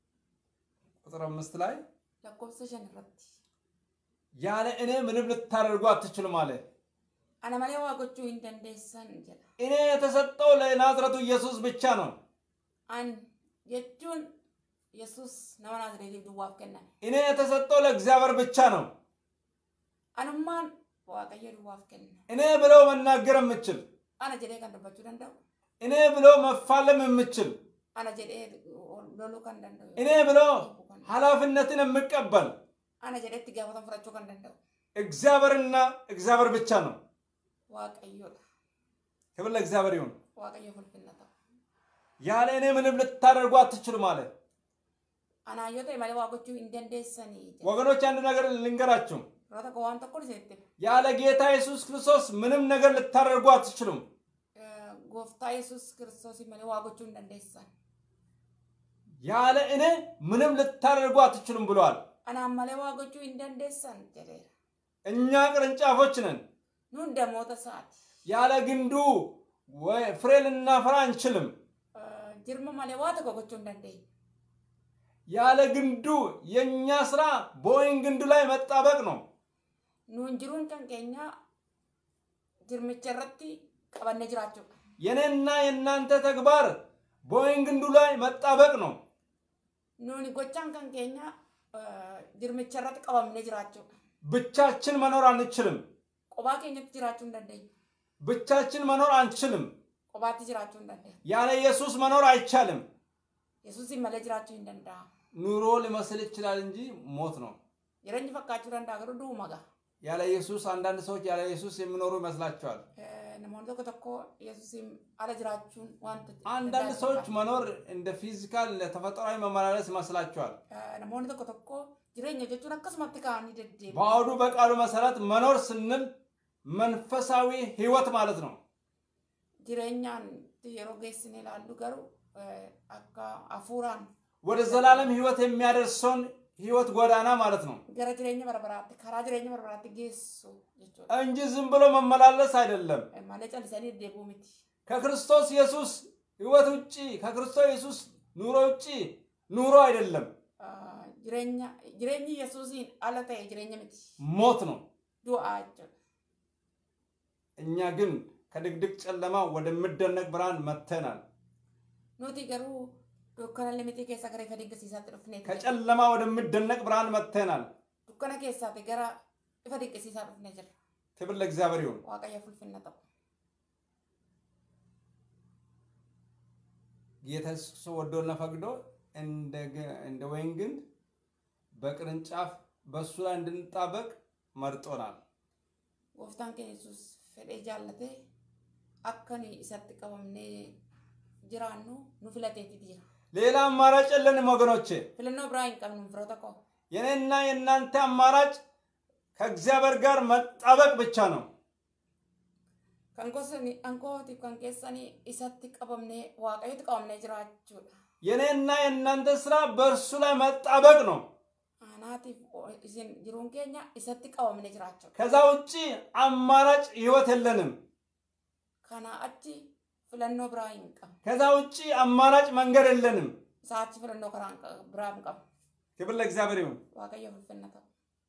[SPEAKER 1] ቁጥር አምስት ላይ
[SPEAKER 2] lakkoofsa shan irratti
[SPEAKER 1] ያለ እኔ ምንም ልታደርጉ አትችሉም አለ
[SPEAKER 2] ana malee waa gochuu hin dandeessan jedha
[SPEAKER 1] እኔ የተሰጠው ለናዝረቱ ኢየሱስ ብቻ ነው
[SPEAKER 2] an jechuun ኢየሱስ nama naazreetiif duwwaaf kennan
[SPEAKER 1] እኔ የተሰጠው ለእግዚአብሔር ብቻ ነው
[SPEAKER 2] anummaan waaqayyo duwwaaf kennan
[SPEAKER 1] እኔ ብለው መናገር የምችል
[SPEAKER 2] ana jedhee kan dubbachuu danda'u
[SPEAKER 1] እኔ ብለው መፋለም የምችል
[SPEAKER 2] ana jedhee loluu kan danda'u
[SPEAKER 1] እኔ ብለው ኃላፊነትን የምቀበል
[SPEAKER 2] ana jedhee itti gaafatan fudhachuu kan danda'u
[SPEAKER 1] እግዚአብሔርና እግዚአብሔር ብቻ ነው
[SPEAKER 2] waaqayyoodha
[SPEAKER 1] ክብር ለእግዚአብሔር ይሁን
[SPEAKER 2] waaqayyo fulfinna ta'u
[SPEAKER 1] ያለ እኔ ምንም ልታደርጉ አትችሉም አለ
[SPEAKER 2] ana yoo ta'e malee waa gochuu hin dandeessanii
[SPEAKER 1] ወገኖች አንድ ነገር ልንገራችሁ
[SPEAKER 2] roota ko waan tokko isinitti
[SPEAKER 1] ያለ ጌታ ኢየሱስ ክርስቶስ ምንም ነገር ልታደርጉ አትችሉም
[SPEAKER 2] gooftaa ኢየሱስ ክርስቶስ malee waa gochuu hin dandeessan
[SPEAKER 1] ያለ እኔ ምንም ልታደርጉ አትችሉም ብሏል
[SPEAKER 2] ana malee waa gochuu hin dandeessan jedheera
[SPEAKER 1] እኛ ቅርንጫፎች ነን
[SPEAKER 2] nuun damoota isaati
[SPEAKER 1] ያለ ግንዱ ወይ ፍሬ ልናፈራ አንችልም
[SPEAKER 2] jirma malee waa tokko gochuu hin dandeenyu
[SPEAKER 1] ያለ ግንዱ የኛ ስራ በወይን ግንዱ ላይ መጣበቅ ነው
[SPEAKER 2] nuun jiruun kan keenya jirmicha irratti qabannee jiraachuu
[SPEAKER 1] የኔና የናንተ ተግባር በወይን ግንዱ ላይ መጣበቅ ነው
[SPEAKER 2] nuun gochaan kan keenya jirmicha irratti qabamnee jiraachuu
[SPEAKER 1] ብቻችን መኖር አንችልም
[SPEAKER 2] qophaa keenyatti jiraachuu hin dandeenyu
[SPEAKER 1] ብቻችን መኖር አንችልም
[SPEAKER 2] qophaatti jiraachuu hin dandeenyu
[SPEAKER 1] ያለ ኢየሱስ መኖር አይቻልም
[SPEAKER 2] ኢየሱስን malee jiraachuu hin danda'a
[SPEAKER 1] ኑሮ ሊመስል ይችላል እንጂ ሞት ነው
[SPEAKER 2] jireenyi fakkaachuu danda'a garuu du'umaga
[SPEAKER 1] ያለ ኢየሱስ አንዳንድ ሰዎች ያለ ኢየሱስ የሚኖሩ ይመስላቸዋል
[SPEAKER 2] namoonni tokko tokko ኢየሱስን ala jiraachuun wanta
[SPEAKER 1] አንዳንድ ሰዎች መኖር እንደ ፊዚካል ለተፈጥሯዊ መመላለስ ይመስላቸዋል
[SPEAKER 2] namoonni tokko tokko jireenya jechuun akkasumatti kaanii deddeebi'u
[SPEAKER 1] ባውዱ በቃሉ መሰረት መኖር ስንል መንፈሳዊ ህይወት ማለት ነው
[SPEAKER 2] jireenyaan yeroo geessine ilaallu garuu akka afuuraan
[SPEAKER 1] ወደ ዘላለም ህይወት የሚያደርሰውን ህይወት ጎዳና ማለት ነው
[SPEAKER 2] gara jireenya barbaraatti karaa jireenya barbaraatti geessu jechuudha
[SPEAKER 1] እንጂ ዝም ብሎ መመላለስ አይደለም
[SPEAKER 2] malee callisanii deddeebi'u miti
[SPEAKER 1] ከክርስቶስ ኢየሱስ ህይወት ውጪ ከክርስቶስ ኢየሱስ ኑሮ ውጪ ኑሮ አይደለም
[SPEAKER 2] jireenya jireenyi ኢየሱስን ala ta'e jireenya miti
[SPEAKER 1] ሞት ነው
[SPEAKER 2] du'a jechuudha
[SPEAKER 1] እኛ ግን ከድቅድቅ ጨለማ ወደምደነቅ ብርሃን መተናል
[SPEAKER 2] nuti garuu dukkana limite keessa gara ifa dinqisiisaatti dhufnee
[SPEAKER 1] ከጨለማ ወደምደነቅ ብርሃን መተናል
[SPEAKER 2] dukkana keessaatti gara ifa dinqisiisaa dhufnee jirra
[SPEAKER 1] ክብር ለእግዚአብሔር ይሁን
[SPEAKER 2] waaqayyo fulfinna ta'u
[SPEAKER 1] ጌታ ኢየሱስ ወዶና ፈቅዶ እንደ እንደ ወይን ግንድ በቅርንጫፍ በሱ ላይ እንድንጣበቅ መርጦናል
[SPEAKER 2] gooftaan keenya Yesuus fedhee jaallatee akkani isatti qabamnee jiraannu nu filateetti jira
[SPEAKER 1] ሌላ አማራጭ የለንም ወገኖቼ
[SPEAKER 2] filannoo biraa hin qabnu firoota koo
[SPEAKER 1] የኔና የናንተ አማራጭ ከእግዚአብሔር ጋር መጣበቅ ብቻ ነው
[SPEAKER 2] kan goosani ankooti kan keessani isatti qabamnee waaqayyotti qabamnee jiraachuudha
[SPEAKER 1] የኔና የናንተ ስራ በእርሱ ላይ መጣበቅ ነው
[SPEAKER 2] anaatiif isin jiruun keenya isatti qabamnee jiraachuudha
[SPEAKER 1] ከዛ ውጪ አማራጭ ህይወት የለንም
[SPEAKER 2] kana achi filannoo biraa hin qabnu
[SPEAKER 1] ከዛ ውጪ አማራጭ መንገድ የለንም
[SPEAKER 2] saachi filannoo karaa biraa hin qabnu
[SPEAKER 1] ክብር ለእግዚአብሔር ይሁን
[SPEAKER 2] waaqayyo fulfinna ta'u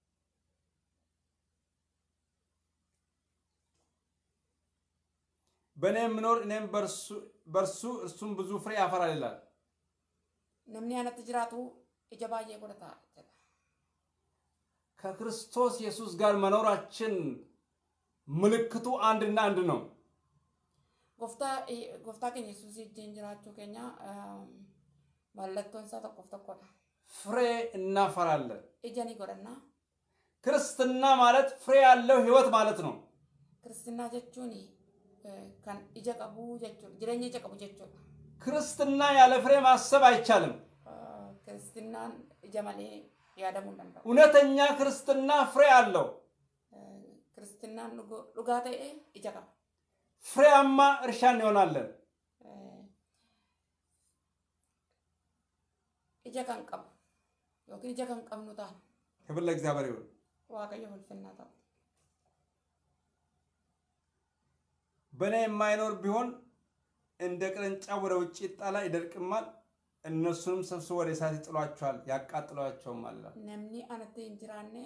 [SPEAKER 1] በእኔ የምኖር እኔም በርሱ በርሱ እርሱም ብዙ ፍሬ ያፈራል ይላል
[SPEAKER 2] namni anatti jiraatu ija baay'ee godhata jedha
[SPEAKER 1] ከክርስቶስ ኢየሱስ ጋር መኖራችን ምልክቱ አንድና አንድ ነው
[SPEAKER 2] gooftaa gooftaa keenya Yesuus ijjiin jiraachuu keenya mallattoon isaa tokkoof tokkodha
[SPEAKER 1] ፍሬ እናፈራለን
[SPEAKER 2] ija ni godhanna
[SPEAKER 1] ክርስትና ማለት ፍሬ ያለው ህይወት ማለት ነው
[SPEAKER 2] ክርስትና ጀቹኒ kan ija qabu jechuudha jireenya ija qabu jechuudha
[SPEAKER 1] ክርስትና ያለ ፍሬ ማሰብ አይቻልም
[SPEAKER 2] ክርስትናን ija malee yaadamuu hin danda'u
[SPEAKER 1] እውነተኛ ክርስትና ፍሬ አለው
[SPEAKER 2] ክርስትናን dhugaa ta'e ija qaba
[SPEAKER 1] ፍሬያማ እርሻን ይሆናለን
[SPEAKER 2] ija kan qabu yookiin ija kan qabnu taana
[SPEAKER 1] ክብር ለእግዚአብሔር ይሁን
[SPEAKER 2] waaqayyo ulfinna ta'u
[SPEAKER 1] በኔ የማይኖር ቢሆን እንደ ቅርንጫፍ ወደ ውጪ ይጣላ ይደርቅማል እነሱንም ሰብስቦ ወደ እሳት ይጥሏቸዋል ያቃጥሏቸውማል
[SPEAKER 2] namni anatti hin jiraanne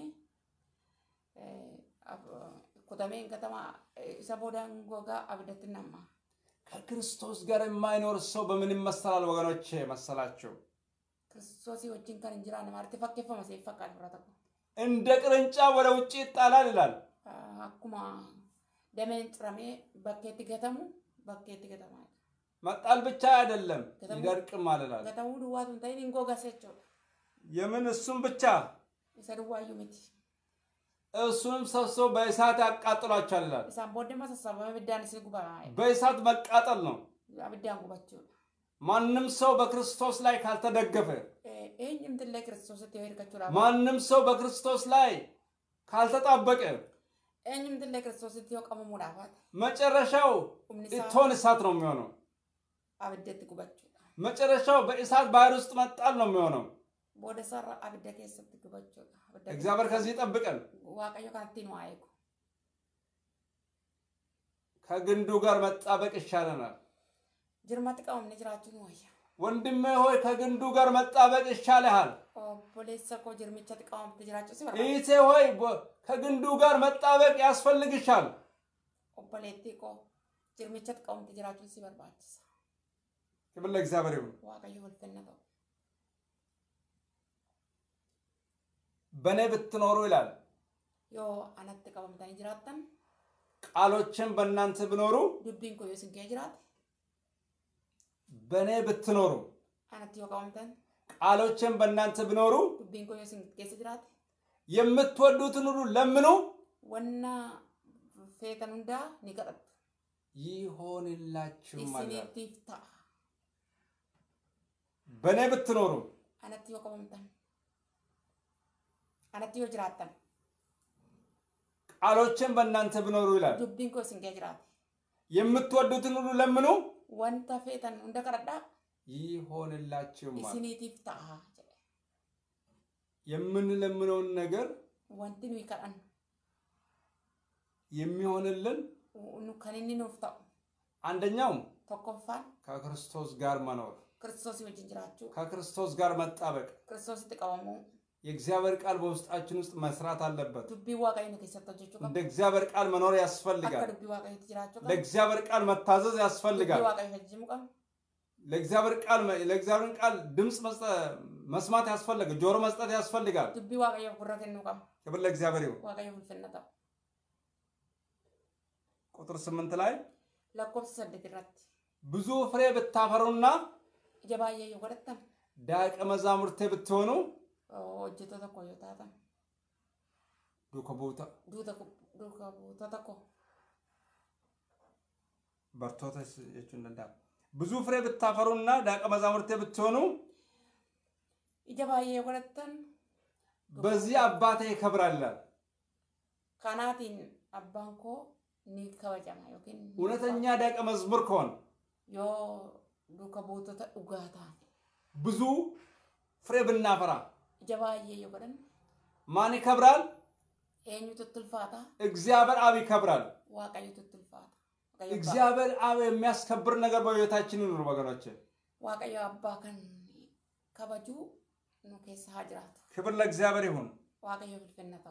[SPEAKER 2] kutameen katama isa boodaan gogaa abidatti namma
[SPEAKER 1] ከክርስቶስ ጋር የማይኖር ሰው በምን ይመሰላል ወገኖቼ መሰላችሁ
[SPEAKER 2] ክርስቶስ ወጅን kan hin jiraanne maarti fakkeeffama seef fakkaata furata
[SPEAKER 1] እንደ ቅርንጫፍ ወደ ውጪ ይጣላል ይላል
[SPEAKER 2] akkuma ደመን ጥራሜ በከት ገተሙ በከት ገተማ
[SPEAKER 1] መጣል ብቻ አይደለም ይደርቅማል ይላል
[SPEAKER 2] ገተሙ ዱዋቱን ታይን እንጎጋሰቸው
[SPEAKER 1] የምን እሱም ብቻ
[SPEAKER 2] ይሰድዋዩ ምት
[SPEAKER 1] እሱም ሰብስቦ በእሳት ያቃጥሏቸዋል ይላል
[SPEAKER 2] እሳት ቦደማ ሰብስቦ በብዳን ሲጉባ
[SPEAKER 1] በእሳት መቃጠል ነው
[SPEAKER 2] አብዳን ጉባቸው
[SPEAKER 1] ማንንም ሰው በክርስቶስ ላይ ካልተደገፈ
[SPEAKER 2] እኝም ትለ ክርስቶስ ተወርከቹላ
[SPEAKER 1] ማንንም ሰው በክርስቶስ ላይ ካልተጣበቀ
[SPEAKER 2] እኝም ትለ ክርስቶስ ተወቀሙ ሙዳፋት
[SPEAKER 1] መጨረሻው እቶን እሳት ነው የሚሆነው
[SPEAKER 2] አብደት ጉባቸው
[SPEAKER 1] መጨረሻው በእሳት ባህር ውስጥ መጣል ነው የሚሆነው
[SPEAKER 2] ወደ ሰራ አብደት የሰጥ ጉባቸው
[SPEAKER 1] እግዚአብሔር ከዚህ ይጠብቀን
[SPEAKER 2] ዋቀዮ ካንቲ ነው አይኩ
[SPEAKER 1] ከግንዱ ጋር መጣበቅ ይሻለናል
[SPEAKER 2] ጅርማት ቃውም ነጅራችሁ ነው ያ
[SPEAKER 1] ወንድሜ ሆይ ከግንዱ ጋር መጣበቅ ይሻለሃል
[SPEAKER 2] ኦ ፖሊስ እኮ ጅርምቻት ቃውም ተጅራችሁ ሲወራ
[SPEAKER 1] እይቴ ሆይ ከግንዱ ጋር መጣበቅ ያስፈልግሻል
[SPEAKER 2] ኦ ፖለቲኮ ጅርምቻት ቃውም ተጅራችሁ ሲወርባችሁ
[SPEAKER 1] ክብር ለእግዚአብሔር ይሁን
[SPEAKER 2] ዋቀዮ ወልፈነው
[SPEAKER 1] በኔ ብትኖሩ ይላል
[SPEAKER 2] ዮ አናት ቀበምታን ጅራተን
[SPEAKER 1] ቃሎችን በእናንተ ብኖሩ
[SPEAKER 2] ዱብን ኮ የስንከ ጅራት
[SPEAKER 1] በኔ ብትኖሩ
[SPEAKER 2] አናት ይወቃውምተን
[SPEAKER 1] ቃሎችን በእናንተ ብኖሩ
[SPEAKER 2] ዱብን ኮ የስንከ ጅራት
[SPEAKER 1] የምትወዱትን ሁሉ ለምኑ
[SPEAKER 2] ወና ፈተኑንዳ ንቀጥ
[SPEAKER 1] ይሆንላችሁ ማለት
[SPEAKER 2] ኢሲኒቲፍታ
[SPEAKER 1] በኔ ብትኖሩ
[SPEAKER 2] አናት ይወቃውምተን አናት ይወጅራተን ቃሎችን
[SPEAKER 1] በእናንተ ብኖሩ ይላል
[SPEAKER 2] ዱብን ኮ የስንከ ጅራት
[SPEAKER 1] የምትወዱትን ሁሉ ለምኑ
[SPEAKER 2] ወንታ ፈተን እንደቀረዳ
[SPEAKER 1] ይሆንላችሁ ማለት
[SPEAKER 2] ኢሲኒቲፍታ
[SPEAKER 1] የምንለምነው ነገር
[SPEAKER 2] ወንቲኑ ይቀራን
[SPEAKER 1] የሚሆንልን
[SPEAKER 2] ኑ ከነኒ ነውፍታው
[SPEAKER 1] አንደኛው
[SPEAKER 2] ተቆፋን
[SPEAKER 1] ከክርስቶስ ጋር መኖር
[SPEAKER 2] ክርስቶስ ይወጅንጅራችሁ
[SPEAKER 1] ከክርስቶስ ጋር መጣበቅ
[SPEAKER 2] ክርስቶስ ተቀወሙ
[SPEAKER 1] የእግዚአብሔር ቃል በውስጣችን ውስጥ መስራት አለበት
[SPEAKER 2] ዱቢ ዋቀይ ነው ከሰጣችሁ
[SPEAKER 1] እንደ እግዚአብሔር ቃል መኖር ያስፈልጋል
[SPEAKER 2] ዱቢ ዋቀይ ትጅራችሁ
[SPEAKER 1] ለእግዚአብሔር ቃል መታዘዝ ያስፈልጋል
[SPEAKER 2] ዱቢ ዋቀይ ፈጅሙ ቀም
[SPEAKER 1] ለእግዚአብሔር ቃል ለእግዚአብሔር ቃል ድምጽ መስማት ያስፈልጋል ጆሮ መስጠት ያስፈልጋል
[SPEAKER 2] ዱቢ ዋቀይ ጉረከን ነው ቀም
[SPEAKER 1] ክብር ለእግዚአብሔር ይሁን
[SPEAKER 2] ዋቀይ ፍልፈነታ
[SPEAKER 1] ቁጥር ስምንት ላይ
[SPEAKER 2] ለቆብስ ሰደድራት
[SPEAKER 1] ብዙ ፍሬ ብታፈሩና
[SPEAKER 2] ጀባየ ይወረተን
[SPEAKER 1] ዳቀ መዛሙርቴ ብትሆኑ
[SPEAKER 2] ኦጀቶ ተቆዮታታ
[SPEAKER 1] ዱከቦታ
[SPEAKER 2] ዱተኮ ዱከቦታ ተኮ
[SPEAKER 1] በርቶተስ የቹንዳ ብዙ ፍሬ ብታፈሩና ዳቀ መዛሙርቴ ብትሆኑ
[SPEAKER 2] ይጀባየ ይወረተን
[SPEAKER 1] በዚህ አባቴ ይከብራል
[SPEAKER 2] ካናቲን አባንኮ ኒከወጃማ ዮኪን
[SPEAKER 1] እውነተኛ ዳቀ መዝሙር ከሆነ
[SPEAKER 2] ዮ ዱከቦታ ኡጋታ
[SPEAKER 1] ብዙ ፍሬ ብናፈራ
[SPEAKER 2] ጀባየ ይወረን
[SPEAKER 1] ማን ይከብራል
[SPEAKER 2] ኤኙ ተትልፋታ
[SPEAKER 1] እግዚአብሔር አብ ይከብራል
[SPEAKER 2] ዋቀዩ ተትልፋታ
[SPEAKER 1] እግዚአብሔር አብ የሚያስከብር ነገር በህይወታችን ይኑር ወገኖቼ
[SPEAKER 2] ዋቀዩ አባከን ከበጁ ነው ከሰ ሀጅራት
[SPEAKER 1] ክብር ለእግዚአብሔር ይሁን
[SPEAKER 2] ዋቀዩ ፍልፈነታው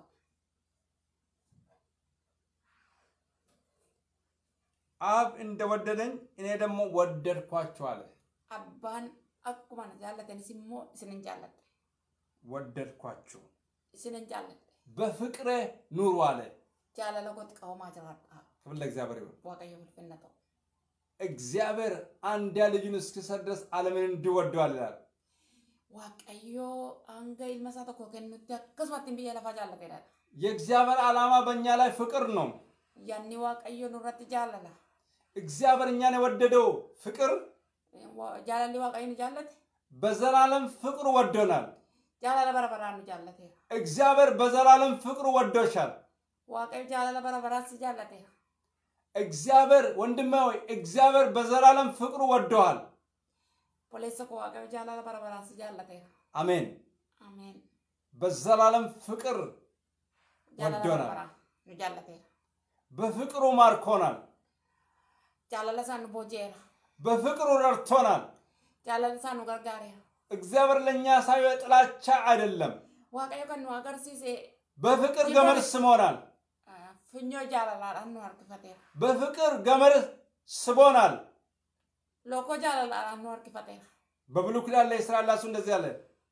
[SPEAKER 1] አብ እንደወደደኝ እኔ ደግሞ ወደድኳችሁ አለ
[SPEAKER 2] አባን አቁማን ጃለተን ሲሞ ስንንጃለት
[SPEAKER 1] ወደድኳችሁ
[SPEAKER 2] ስንንጃለት
[SPEAKER 1] በፍቅሬ ኑሩ አለ
[SPEAKER 2] ጃለለቆት ቀውማ ጅራዳ
[SPEAKER 1] ክብር ለእግዚአብሔር ይሁን
[SPEAKER 2] ዋቀዩ ፍልፈነታው
[SPEAKER 1] እግዚአብሔር አንድ ልጁን እስኪሰደስ ዓለምን እንዲወደዋል ይላል
[SPEAKER 2] ዋቀዩ አንገ ኢልመሳተ ኮከን ተከስማትን ቢያለፋ ጃለከ ይላል
[SPEAKER 1] የእግዚአብሔር ዓላማ በእኛ ላይ ፍቅር ነው
[SPEAKER 2] ያኒ ዋቀዮ ኑረት ጃለላ
[SPEAKER 1] እግዚአብሔር እኛን የወደደው ፍቅር
[SPEAKER 2] ጃለሊ ዋቀዮ ጃለተ
[SPEAKER 1] በዘላለም ፍቅሩ ወዶናል
[SPEAKER 2] ጃለላ በረበራን ጃለተ
[SPEAKER 1] እግዚአብሔር በዘላለም ፍቅሩ ወዶሻል
[SPEAKER 2] ዋቀዮ ጃለላ በረበራስ ጃለተ
[SPEAKER 1] እግዚአብሔር ወንድሜ ሆይ እግዚአብሔር በዘላለም ፍቅሩ ወዶሃል
[SPEAKER 2] ፖሊስ ኮ ዋቀዮ ጃለላ በረበራስ ጃለተ
[SPEAKER 1] አሜን
[SPEAKER 2] አሜን
[SPEAKER 1] በዘላለም ፍቅር ወዶናል ጃለተ በፍቅሩ ማርኮናል
[SPEAKER 2] ጃለላ ሳኑ ቦጄራ
[SPEAKER 1] በፍቅሩ ረድቶናል
[SPEAKER 2] ጃለላ ሳኑ ጋርጋሪያ
[SPEAKER 1] እግዚአብሔር ለኛ ሳይው ጥላቻ አይደለም
[SPEAKER 2] ዋቀዮ ከኑ አገርሲሴ
[SPEAKER 1] በፍቅር ገመድ ስሞናል
[SPEAKER 2] ፍኞ ጃለላ አኑ አርክፈቴ
[SPEAKER 1] በፍቅር ገመድ ስቦናል
[SPEAKER 2] ሎኮ ጃለላ አኑ አርክፈቴ
[SPEAKER 1] በብሉይ ኪዳን ላይ እስራኤል ላሱ እንደዚህ ያለ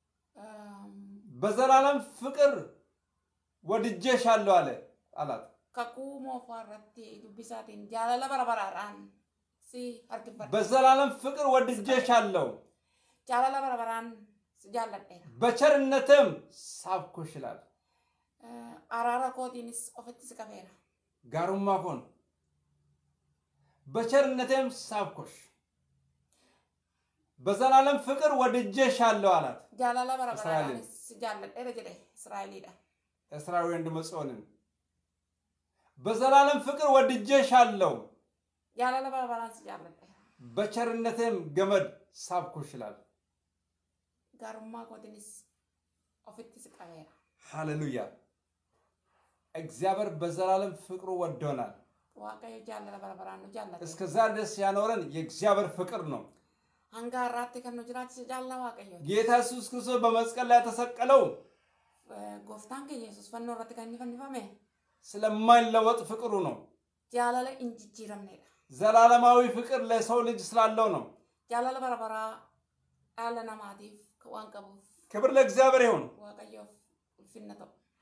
[SPEAKER 1] በዘላለም ፍቅር ወድጄሻለሁ አለ አላት
[SPEAKER 2] ከኩሞ ፋረቲ ዱቢሳቲን ጃለላ በረበራራን ሲ አርክፈቴ
[SPEAKER 1] በዘላለም ፍቅር ወድጄሻለሁ
[SPEAKER 2] ጃለላ በረበራን ጃለቴ
[SPEAKER 1] በቸርነትም ሳብኩሽ ይላል አራራ ኮዲንስ ኦፈትስ ከፈራ ጋሩማ ኮን በቸርነትም ሳብኩሽ በዘላለም ፍቅር ወድጄሻለሁ አላት
[SPEAKER 2] ጃለላ በረበራን ጃለቴ ረጀደ እስራኤሊዳ
[SPEAKER 1] እስራኤል እንደመጾንን በዘላለም ፍቅር ወድጄሻለሁ
[SPEAKER 2] ጃለላ በረበራን ጃለቴ
[SPEAKER 1] በቸርነትም ገመድ ሳብኩሽ ይላል
[SPEAKER 2] ጋሩማ ኮዲንስ ኦፈትስ ከፈራ
[SPEAKER 1] ሃሌሉያ እግዚአብሔር በዘላለም ፍቅሩ ወዶናል
[SPEAKER 2] ዋቀዮ ጃለላ በረበራን ጃለቴ
[SPEAKER 1] እስከዛ ድረስ ያኖረን የእግዚአብሔር ፍቅር ነው
[SPEAKER 2] አንጋራቴ ከነ ጅራች ጃለላ ዋቀዮ
[SPEAKER 1] ጌታ ኢየሱስ ክርስቶስ በመስቀል ላይ ተሰቀለው
[SPEAKER 2] ጎፍታን ከኢየሱስ ፈኖረት ከኒ ፈንፈመ
[SPEAKER 1] ስለማይለወጥ ፍቅሩ ነው
[SPEAKER 2] ጃለላ እንጂጂረምኔ
[SPEAKER 1] ዘላለማዊ ፍቅር ለሰው ልጅ ስላለው ነው
[SPEAKER 2] ጃለላ በረበራ አለና ማቲፍ ከዋንቀቡ
[SPEAKER 1] ክብር ለእግዚአብሔር ይሁን
[SPEAKER 2] ዋቀዮ ፍነቶ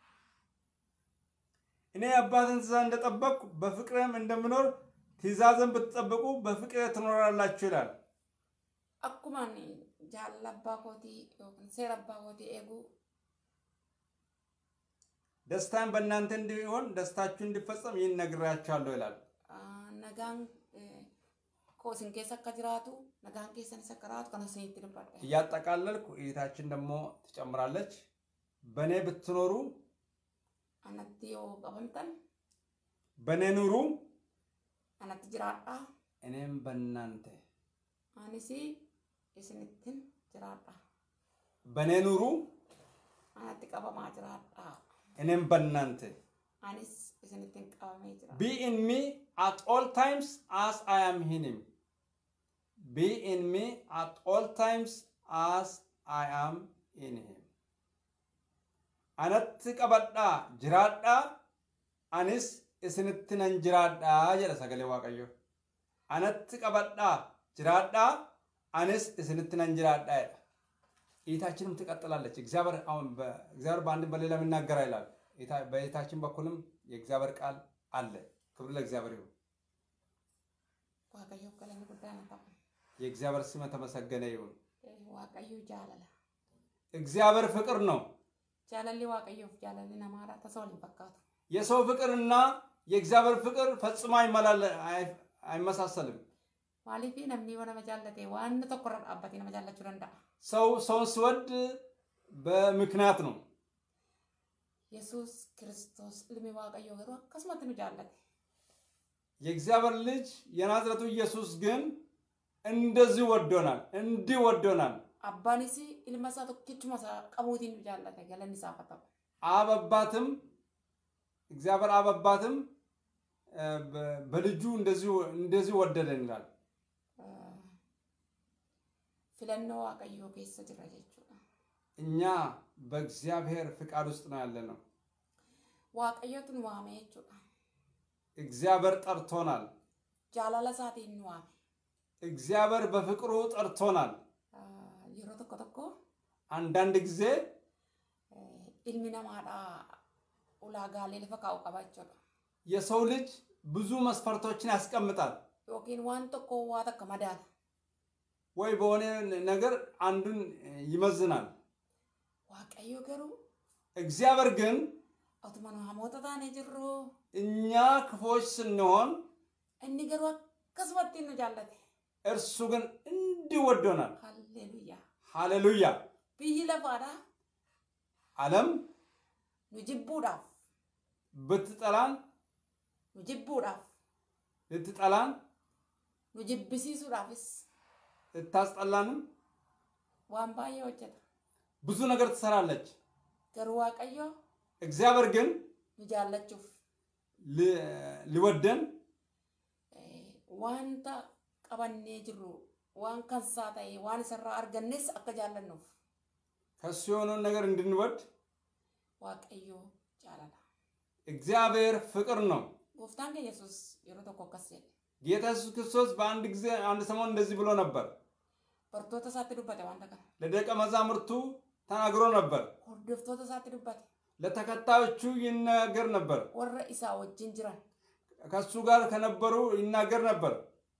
[SPEAKER 1] እኔ አባትን ትእዛዝ እንደጠበቅኩ በፍቅርም እንደምኖር ትእዛዝን ብትጠብቁ በፍቅር ትኖራላችሁ ይላል
[SPEAKER 2] አኩማኒ ጃለባ ኮቲ ሴረባ ኮቲ ኤጉ
[SPEAKER 1] ደስታን በእናንተ እንዲሆን ደስታችሁ እንዲፈጸም ይህን ነግራችኋለሁ ይላል
[SPEAKER 2] ነጋን ኮስን ከሰ ከጅራቱ ነጋን ከሰን ሰከራቱ ከነሰይት ልባል
[SPEAKER 1] ያጠቃለልኩ እይታችን ደግሞ ትጨምራለች በኔ ብትኖሩ
[SPEAKER 2] Anatti yoo qabamtan
[SPEAKER 1] በኔ ኑሩ
[SPEAKER 2] anatti jiraadhaa
[SPEAKER 1] እኔም በእናንተ
[SPEAKER 2] አኒሲ isinitti jiraadhaa
[SPEAKER 1] በኔ ኑሩ
[SPEAKER 2] anatti qabamaa jiraadhaa
[SPEAKER 1] እኔም በእናንተ
[SPEAKER 2] anis isinitti qabamee jiraadhaa
[SPEAKER 1] be in me at all times as I am in him be in me at all times as I am in him Anatti qabadhaa jiraadhaa anis isinitti nan jiraadhaa jedha sagalee waaqayyo Anatti qabadhaa jiraadhaa anis isinitti nan jiraadhaa jedha ኢታችንም ትቀጥላለች እግዚአብሔር አሁን በእግዚአብሔር በአንድ በሌላ ምናገራ ይላል ኢታ በኢታችን በኩልም የእግዚአብሔር ቃል አለ ክብር ለእግዚአብሔር ይሁን
[SPEAKER 2] ዋቀዮ ከለኝ ጉዳና ታው
[SPEAKER 1] የእግዚአብሔር ስም ተመሰገነ ይሁን
[SPEAKER 2] ዋቀዮ ጃለላ
[SPEAKER 1] እግዚአብሔር ፍቅር ነው
[SPEAKER 2] ጃለሊ ዋቀዮ ጃለሊ ነማራ ተሰውልኝ በቃቱ
[SPEAKER 1] የሰው ፍቅርና የእግዚአብሔር ፍቅር ፈጽሞ አይመላል አይመሳሰልም
[SPEAKER 2] ማሊፊ ነምኒ ወነ መጃለቴ ዋን ተቆረ አባቴ ነመጃላችሁ ረንዳ
[SPEAKER 1] ሰው ሰው ሲወድ በምክንያት ነው
[SPEAKER 2] ኢየሱስ ክርስቶስ ልሚ ዋቀዮ ገሩ ከስመት ነው ጃለቴ
[SPEAKER 1] የእግዚአብሔር ልጅ የናዝሬቱ ኢየሱስ ግን እንደዚህ ወዶናል እንዲህ ወዶናል
[SPEAKER 2] አባኒሲ ኢልማሳቶ ኪቹማሳ ቀሙቲን ጃለቴ ገለኒ ሳፈታ
[SPEAKER 1] አበባትም እግዚአብሔር አበባትም በልጁ እንደዚህ እንደዚህ ወደደን ይላል ፍለኖ ዋቀዮ ከሰ ጅራጀቹ እኛ በእግዚአብሔር ፍቃድ ውስጥ ነው ያለነው ዋቀዮቱን ዋመየቹ እግዚአብሔር ጠርቶናል ጃላላ ሳቲን ዋመ እግዚአብሔር በፍቅሩ ጠርቶናል ይሮ ተኮ ተኮ አንዳንድ ጊዜ ኢልሚና ማዳ ኡላጋሌ ለፈካው ቀባቸው የሰው ልጅ ብዙ መስፈርቶችን ያስቀምጣል ዮኪን ዋን ተኮ ዋታ ከመዳል ወይ በሆነ ነገር አንዱን ይመዝናል ዋቀዮ ገሩ እግዚአብሔር ግን
[SPEAKER 2] Otumano hamoota taanee jirru.
[SPEAKER 1] Inya ክፎች ስንሆን
[SPEAKER 2] Inni garuu akkasumatti nu jaallate.
[SPEAKER 1] እርሱ ግን እንዲወደናል።
[SPEAKER 2] Halleluuyaa.
[SPEAKER 1] ሃሌሉያ።
[SPEAKER 2] Biyyi lafaadhaa
[SPEAKER 1] ዓለም
[SPEAKER 2] nu jibbuudhaaf.
[SPEAKER 1] ብትጠላን
[SPEAKER 2] Nu jibbuudhaaf.
[SPEAKER 1] ልትጠላን
[SPEAKER 2] Nu jibbisiisuudhaafis
[SPEAKER 1] ልታስጠላንም
[SPEAKER 2] waan baay'ee hojjeta.
[SPEAKER 1] ብዙ ነገር ትሰራለች።
[SPEAKER 2] Garuu Waaqayyo
[SPEAKER 1] እግዚአብሔር ግን
[SPEAKER 2] nu jaallachuuf
[SPEAKER 1] ሊወደን
[SPEAKER 2] wanta qabannee jirru waan kansaa ta'e waan isarraa argannes akka jaallannuuf
[SPEAKER 1] ከሱ የሆነውን ነገር እንድንወድ
[SPEAKER 2] Waaqayyo jaalala.
[SPEAKER 1] እግዚአብሔር ፍቅር ነው።
[SPEAKER 2] Gooftaan keenya Yesuus yeroo tokko akkas jedhe.
[SPEAKER 1] ጌታ ኢየሱስ ክርስቶስ በአንድ ጊዜ አንድ ሰሞን እንደዚህ ብሎ ነበር።
[SPEAKER 2] Bartoota isaatti dubbate wanta kana.
[SPEAKER 1] ለደቀ መዛሙርቱ ተናግሮ ነበር።
[SPEAKER 2] Hordoftoota isaatti dubbate.
[SPEAKER 1] ለተከታዮቹ ይናገር ነበር።
[SPEAKER 2] Warra isaa wajjin jiran.
[SPEAKER 1] ከሱ ጋር ከነበሩ ይናገር ነበር።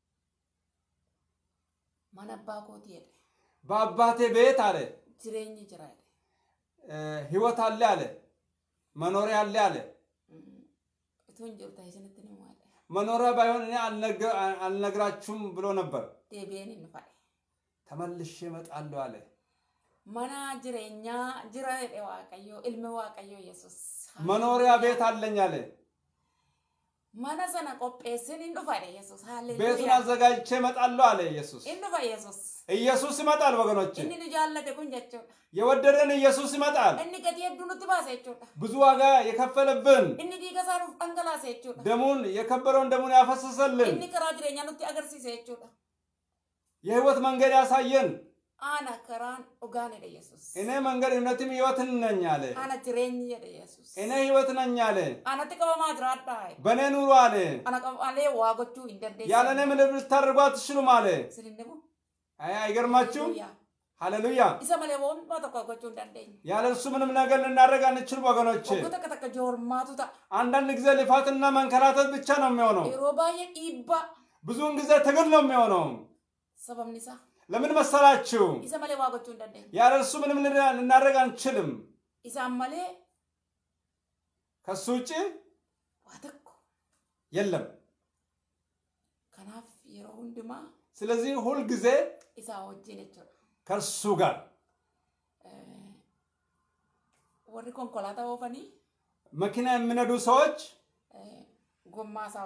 [SPEAKER 2] Mana abbaa kootii jedhe.
[SPEAKER 1] በአባቴ ቤት አለ
[SPEAKER 2] Jireenyi jira jedhe.
[SPEAKER 1] ህይወት አለ አለ መኖሪያ አለ አለ
[SPEAKER 2] Itoo hin jiru ta'e isinitti ni himu jedhe.
[SPEAKER 1] መኖሪያ ባይሆን እኔ አልነግራችሁም ብሎ ነበር።
[SPEAKER 2] Deebi'een hin dhufa.
[SPEAKER 1] ተመልሼ እመጣለሁ አለ።
[SPEAKER 2] Mana jireenyaa jira jedhe Waaqayyo ilmi Waaqayyo Yesuus.
[SPEAKER 1] መኖሪያ ቤት አለኝ አለ።
[SPEAKER 2] Mana sana qopheessin hin dhufa jedhe Yesuus.
[SPEAKER 1] ቤቱን
[SPEAKER 2] Haalleluuyaa.
[SPEAKER 1] አዘጋጅቼ እመጣለሁ አለ ኢየሱስ።
[SPEAKER 2] Hin dhufa Yesuus.
[SPEAKER 1] ኢየሱስ ይመጣል ወገኖቼ።
[SPEAKER 2] Inni nu jaallate kun jechuudha.
[SPEAKER 1] የወደደን ኢየሱስ ይመጣል።
[SPEAKER 2] Inni gatii hedduu nutti baase jechuudha.
[SPEAKER 1] ብዙ ዋጋ የከፈለብን
[SPEAKER 2] Inni dhiiga isaa nuuf dhangalaase jechuudha.
[SPEAKER 1] ደሙን የከበረውን ደሙን ያፈሰሰልን
[SPEAKER 2] Inni karaa jireenyaa nutti agarsiise jechuudha.
[SPEAKER 1] የህይወት መንገድ ያሳየን
[SPEAKER 2] Ana karaan dhugaan jedhe Yesuus.
[SPEAKER 1] እኔ መንገድ እውነትም ህይወትን ነኝ አለ።
[SPEAKER 2] Ana jireenyi jedhe Yesuus.
[SPEAKER 1] እኔ ህይወት ነኝ አለ።
[SPEAKER 2] Anatti qabamaa jiraadhaa.
[SPEAKER 1] በእኔ ኑሩ አለ።
[SPEAKER 2] Ana qabalee waa gochuu hin dandeessu.
[SPEAKER 1] ያለ እኔ ምንም ልታደርጉ አትችሉም አለ።
[SPEAKER 2] Isin immoo
[SPEAKER 1] አይ አይገርማችሁም? ሃሌሉያ።
[SPEAKER 2] isa malee waan tokko gochuu hin dandeenyu.
[SPEAKER 1] ያለ እርሱ ምንም ነገር ልናደርግ አንችልም ወገኖቼ።
[SPEAKER 2] Waggoota akka takka joormaatu ta'a.
[SPEAKER 1] አንዳንድ ጊዜ ልፋትና መንከራተት ብቻ ነው የሚሆነው።
[SPEAKER 2] Yeroo baay'ee dhiibbaa.
[SPEAKER 1] ብዙውን ጊዜ ትግል ነው የሚሆነው።
[SPEAKER 2] Sababni isaa
[SPEAKER 1] ለምን መሰላችሁ?
[SPEAKER 2] isa malee waa gochuu hin dandeenyu.
[SPEAKER 1] ያለ እርሱ ምንም ልናደርግ አንችልም።
[SPEAKER 2] Isaan malee
[SPEAKER 1] ከሱ ውጪ
[SPEAKER 2] waa tokko.
[SPEAKER 1] የለም።
[SPEAKER 2] Kanaaf yeroo hundumaa
[SPEAKER 1] ስለዚህ ሁል ጊዜ
[SPEAKER 2] isaa wajjin jechuudha.
[SPEAKER 1] ከሱ ጋር
[SPEAKER 2] warri konkolaataa oofanii
[SPEAKER 1] መኪና የሚነዱ ሰዎች
[SPEAKER 2] gommaa isaa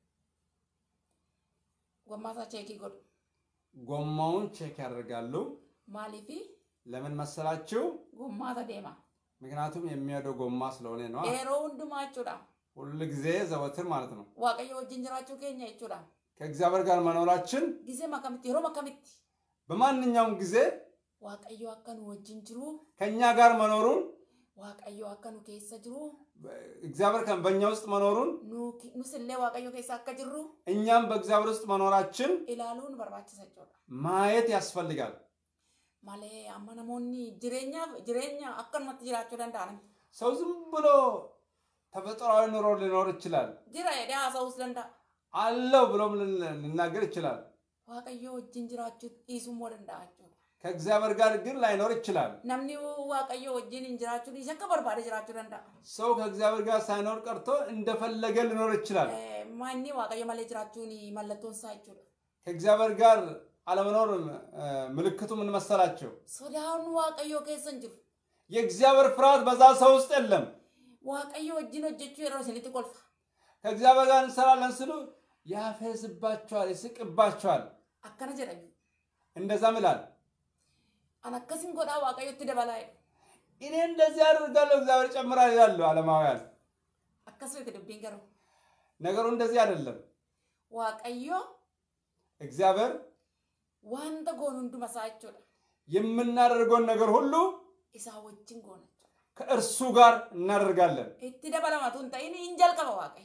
[SPEAKER 2] gommaa isaa cheekii godhu.
[SPEAKER 1] ጎማውን ቼክ ያደርጋሉ።
[SPEAKER 2] Maaliif
[SPEAKER 1] ለምን መሰላችሁ?
[SPEAKER 2] gommaa isaa deema.
[SPEAKER 1] ምክንያቱም የሚያደው ጎማ ስለሆነ ነው።
[SPEAKER 2] Yeroo hundumaa jechuudha.
[SPEAKER 1] ሁሉ ጊዜ ዘወትር ማለት ነው።
[SPEAKER 2] Waaqayyo wajjin jiraachuu keenya jechuudha.
[SPEAKER 1] ከእግዚአብሔር ጋር መኖራችን
[SPEAKER 2] ጊዜ ማከሚት yeroo makkamitti
[SPEAKER 1] በማንኛውም ጊዜ
[SPEAKER 2] Waaqayyo akka nu wajjin jiru
[SPEAKER 1] ከኛ ጋር መኖሩን
[SPEAKER 2] Waaqayyo akka nu keessa jiru
[SPEAKER 1] እግዚአብሔር kan በእኛ ውስጥ መኖሩን
[SPEAKER 2] nu nusillee Waaqayyo keessa akka jirru
[SPEAKER 1] እኛም በእግዚአብሔር ውስጥ መኖራችን
[SPEAKER 2] ilaaluun barbaachisa jechuudha.
[SPEAKER 1] ማየት ያስፈልጋል።
[SPEAKER 2] Malee amma namoonni jireenya jireenya akkanumatti jiraachuu danda'an
[SPEAKER 1] ሰው ዝም ብሎ ተፈጥሯዊ ኑሮ ሊኖር ይችላል።
[SPEAKER 2] jira jedhee haasa'uus danda'a.
[SPEAKER 1] አለው ብሎም ልናገር ይችላል።
[SPEAKER 2] Waaqayyo wajjin jiraachuu dhiisuu moo danda'a jechuudha.
[SPEAKER 1] ከእግዚአብሔር ጋር ግን ላይኖር ይችላል።
[SPEAKER 2] Namni Waaqayyo wajjin hin jiraachuu dhiisee akka barbaade jiraachuu danda'a.
[SPEAKER 1] ሰው ከእግዚአብሔር ጋር ሳይኖር ቀርቶ እንደፈለገ ሊኖር ይችላል።
[SPEAKER 2] Manni Waaqayyo malee jiraachuun mallattoon isaa jechuudha.
[SPEAKER 1] ከእግዚአብሔር ጋር አለመኖር ምልክቱ ምን መሰላችሁ?
[SPEAKER 2] Sodaan Waaqayyo keessa hin jiru.
[SPEAKER 1] የእግዚአብሔር ፍርሃት በዛ ሰው ውስጥ የለም።
[SPEAKER 2] Waaqayyo wajjin hojjechuu yeroo isinitti kolfa.
[SPEAKER 1] ከእግዚአብሔር ጋር እንሰራለን ስሉ ያፈስባቸዋል፣ ይስቅባቸዋል።
[SPEAKER 2] Akkana jedhani.
[SPEAKER 1] እንደዛም ይላል።
[SPEAKER 2] An akkasin godhaa Waaqayyotti dabalaa jedhu.
[SPEAKER 1] እኔ እንደዚህ አደርጋለሁ እግዚአብሔር ጨምራል ይላሉ ዓለማውያን።
[SPEAKER 2] Akkas miti dubbiin garuu.
[SPEAKER 1] ነገሩ እንደዚህ አይደለም።
[SPEAKER 2] Waaqayyo
[SPEAKER 1] እግዚአብሔር
[SPEAKER 2] wanta goonu hunduma isaa jechuudha.
[SPEAKER 1] የምናደርገውን ነገር ሁሉ
[SPEAKER 2] Isaa wajjin goona jechuudha.
[SPEAKER 1] ከእርሱ ጋር እናደርጋለን።
[SPEAKER 2] Itti dabalamatu hin ta'in hin jalqaba Waaqayyo.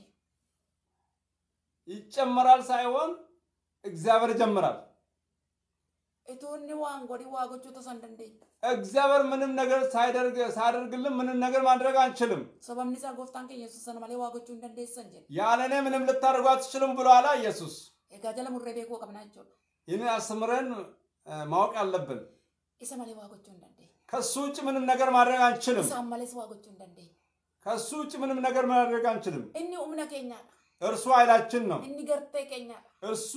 [SPEAKER 1] ይጨምራል ሳይሆን እግዚአብሔር ይጀምራል።
[SPEAKER 2] Itoonni waan godhi waa gochuu tasaa hin dandeenye.
[SPEAKER 1] እግዚአብሔር ምንም ነገር ሳይደርግ ሳይደርግልን ምንም ነገር ማድረግ አንችልም።
[SPEAKER 2] Sababni isaa gooftaan keenya Yesuus sana malee waa gochuu hin dandeessan jedhe.
[SPEAKER 1] ያለ እኔ ምንም ልታደርጉ አትችሉም ብሎ አለ ኢየሱስ።
[SPEAKER 2] Egaa jala murree beekuu qabna jechuudha.
[SPEAKER 1] ይህን አስምረን ማወቅ አለብን።
[SPEAKER 2] Isa malee waa gochuu hin dandeenye.
[SPEAKER 1] ከሱ ውጭ ምንም ነገር ማድረግ አንችልም።
[SPEAKER 2] Isaan malees waa gochuu hin dandeenye.
[SPEAKER 1] ከሱ ውጭ ምንም ነገር ማድረግ አንችልም
[SPEAKER 2] inni umna keenya
[SPEAKER 1] እርሱ ኃይላችን ነው
[SPEAKER 2] inni gartee keenya
[SPEAKER 1] እርሱ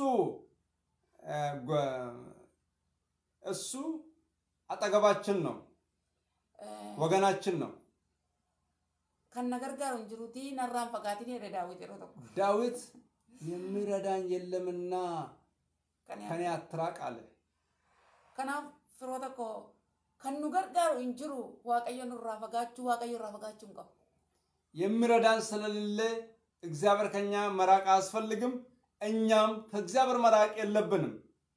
[SPEAKER 1] እሱ አጠገባችን ነው ወገናችን ነው
[SPEAKER 2] kan nagargaaru injiruti narraan fagaatiin ሄደ ዳዊት ሮቶ
[SPEAKER 1] ዳዊት የሚረዳኝ የለምና ከኔ አትራቅ አለ
[SPEAKER 2] ከናፍ ፍሮተኮ kan nu gargaaru injiru waaqayyo nurraa fagaachuu waaqayyo irraa fagaachuun qabu
[SPEAKER 1] የሚረዳን ስለሌለ እግዚአብሔር ከኛ መራቅ አስፈልግም እኛም ከእግዚአብሔር መራቅ የለብንም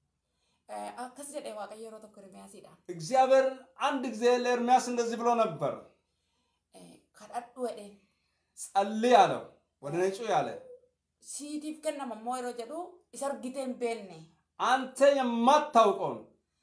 [SPEAKER 2] አከስ ጀደ waaqayyo ሮቶ ኤርሚያስ ይዳ
[SPEAKER 1] እግዚአብሔር አንድ ጊዜ ለኤርሚያስ እንደዚህ ብሎ ነበር
[SPEAKER 2] kadhadhu wede
[SPEAKER 1] ጸልይ አለው ወደ ነጩ ያለ
[SPEAKER 2] ሲቲፍ ከነማ ሞይሮ ጀዱ ይሰርግቴን በኔ
[SPEAKER 1] አንተ የማታውቀው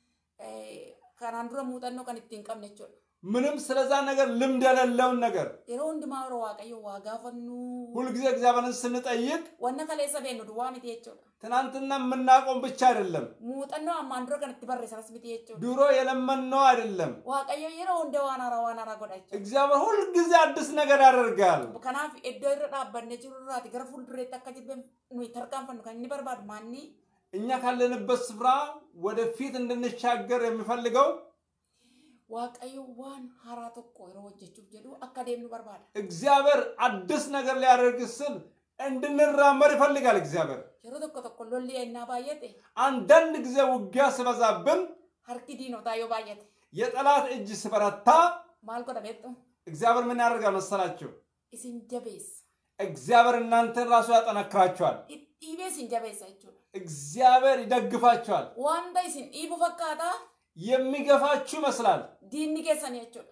[SPEAKER 2] ካናንዱራ ሙጣኖ kan ittiin qabne jechuudha
[SPEAKER 1] ምንም ስለዛ ነገር ልምድ የሌለው ነገር
[SPEAKER 2] yeroo hundumaa waaqayyo waa gaafannu
[SPEAKER 1] ሁሉ ጊዜ እግዚአብሔርን ስንጠይቅ
[SPEAKER 2] wanna kaleessa beenu duwaa miti jechuudha
[SPEAKER 1] ትናንትና የምናቆም ብቻ አይደለም
[SPEAKER 2] ሙጣኖ አማንዱራ kan itti barreessanas miti jechuudha
[SPEAKER 1] ድሮ የለመነው አይደለም
[SPEAKER 2] waaqayyo yeroo hunda waan haaraa waan haaraa godhacha
[SPEAKER 1] እግዚአብሔር ሁሉ ጊዜ አዲስ ነገር ያደርጋል
[SPEAKER 2] kanaaf iddoo irra dhaabbanne jirurraati gara fuuldureetti akka jibben nuyi tarkaanfannu kan inni barbaadu maanni
[SPEAKER 1] እኛ ካለንበት ስፍራ ወደ ፊት እንድንሻገር የሚፈልገው
[SPEAKER 2] waaqayyo waan haaraa tokko yeroo hojjechuuf jedhu akka deemnu barbaada
[SPEAKER 1] እግዚአብሔር አዲስ ነገር ሊያደርግ ስል እንድንራመድ ይፈልጋል እግዚአብሔር
[SPEAKER 2] yeroo tokko tokko lolli እና baay'ate
[SPEAKER 1] አንዳንድ ጊዜ ውጊያ ሲበዛብን
[SPEAKER 2] harki diinotaa yoo baay'ate
[SPEAKER 1] የጠላት እጅ ሲበረታ
[SPEAKER 2] maal godha beektu
[SPEAKER 1] እግዚአብሔር ምን ያደርጋል መሰላችሁ
[SPEAKER 2] isin jabeessa
[SPEAKER 1] እግዚአብሔር እናንተን ራሱ ያጠናክራችኋል
[SPEAKER 2] dhiibee isin jabeessa jechuudha
[SPEAKER 1] እግዚአብሔር ይደግፋችኋል
[SPEAKER 2] wanda isin dhiibu fakkaata
[SPEAKER 1] የሚገፋችሁ ይመስላል
[SPEAKER 2] diinni keessan jechuudha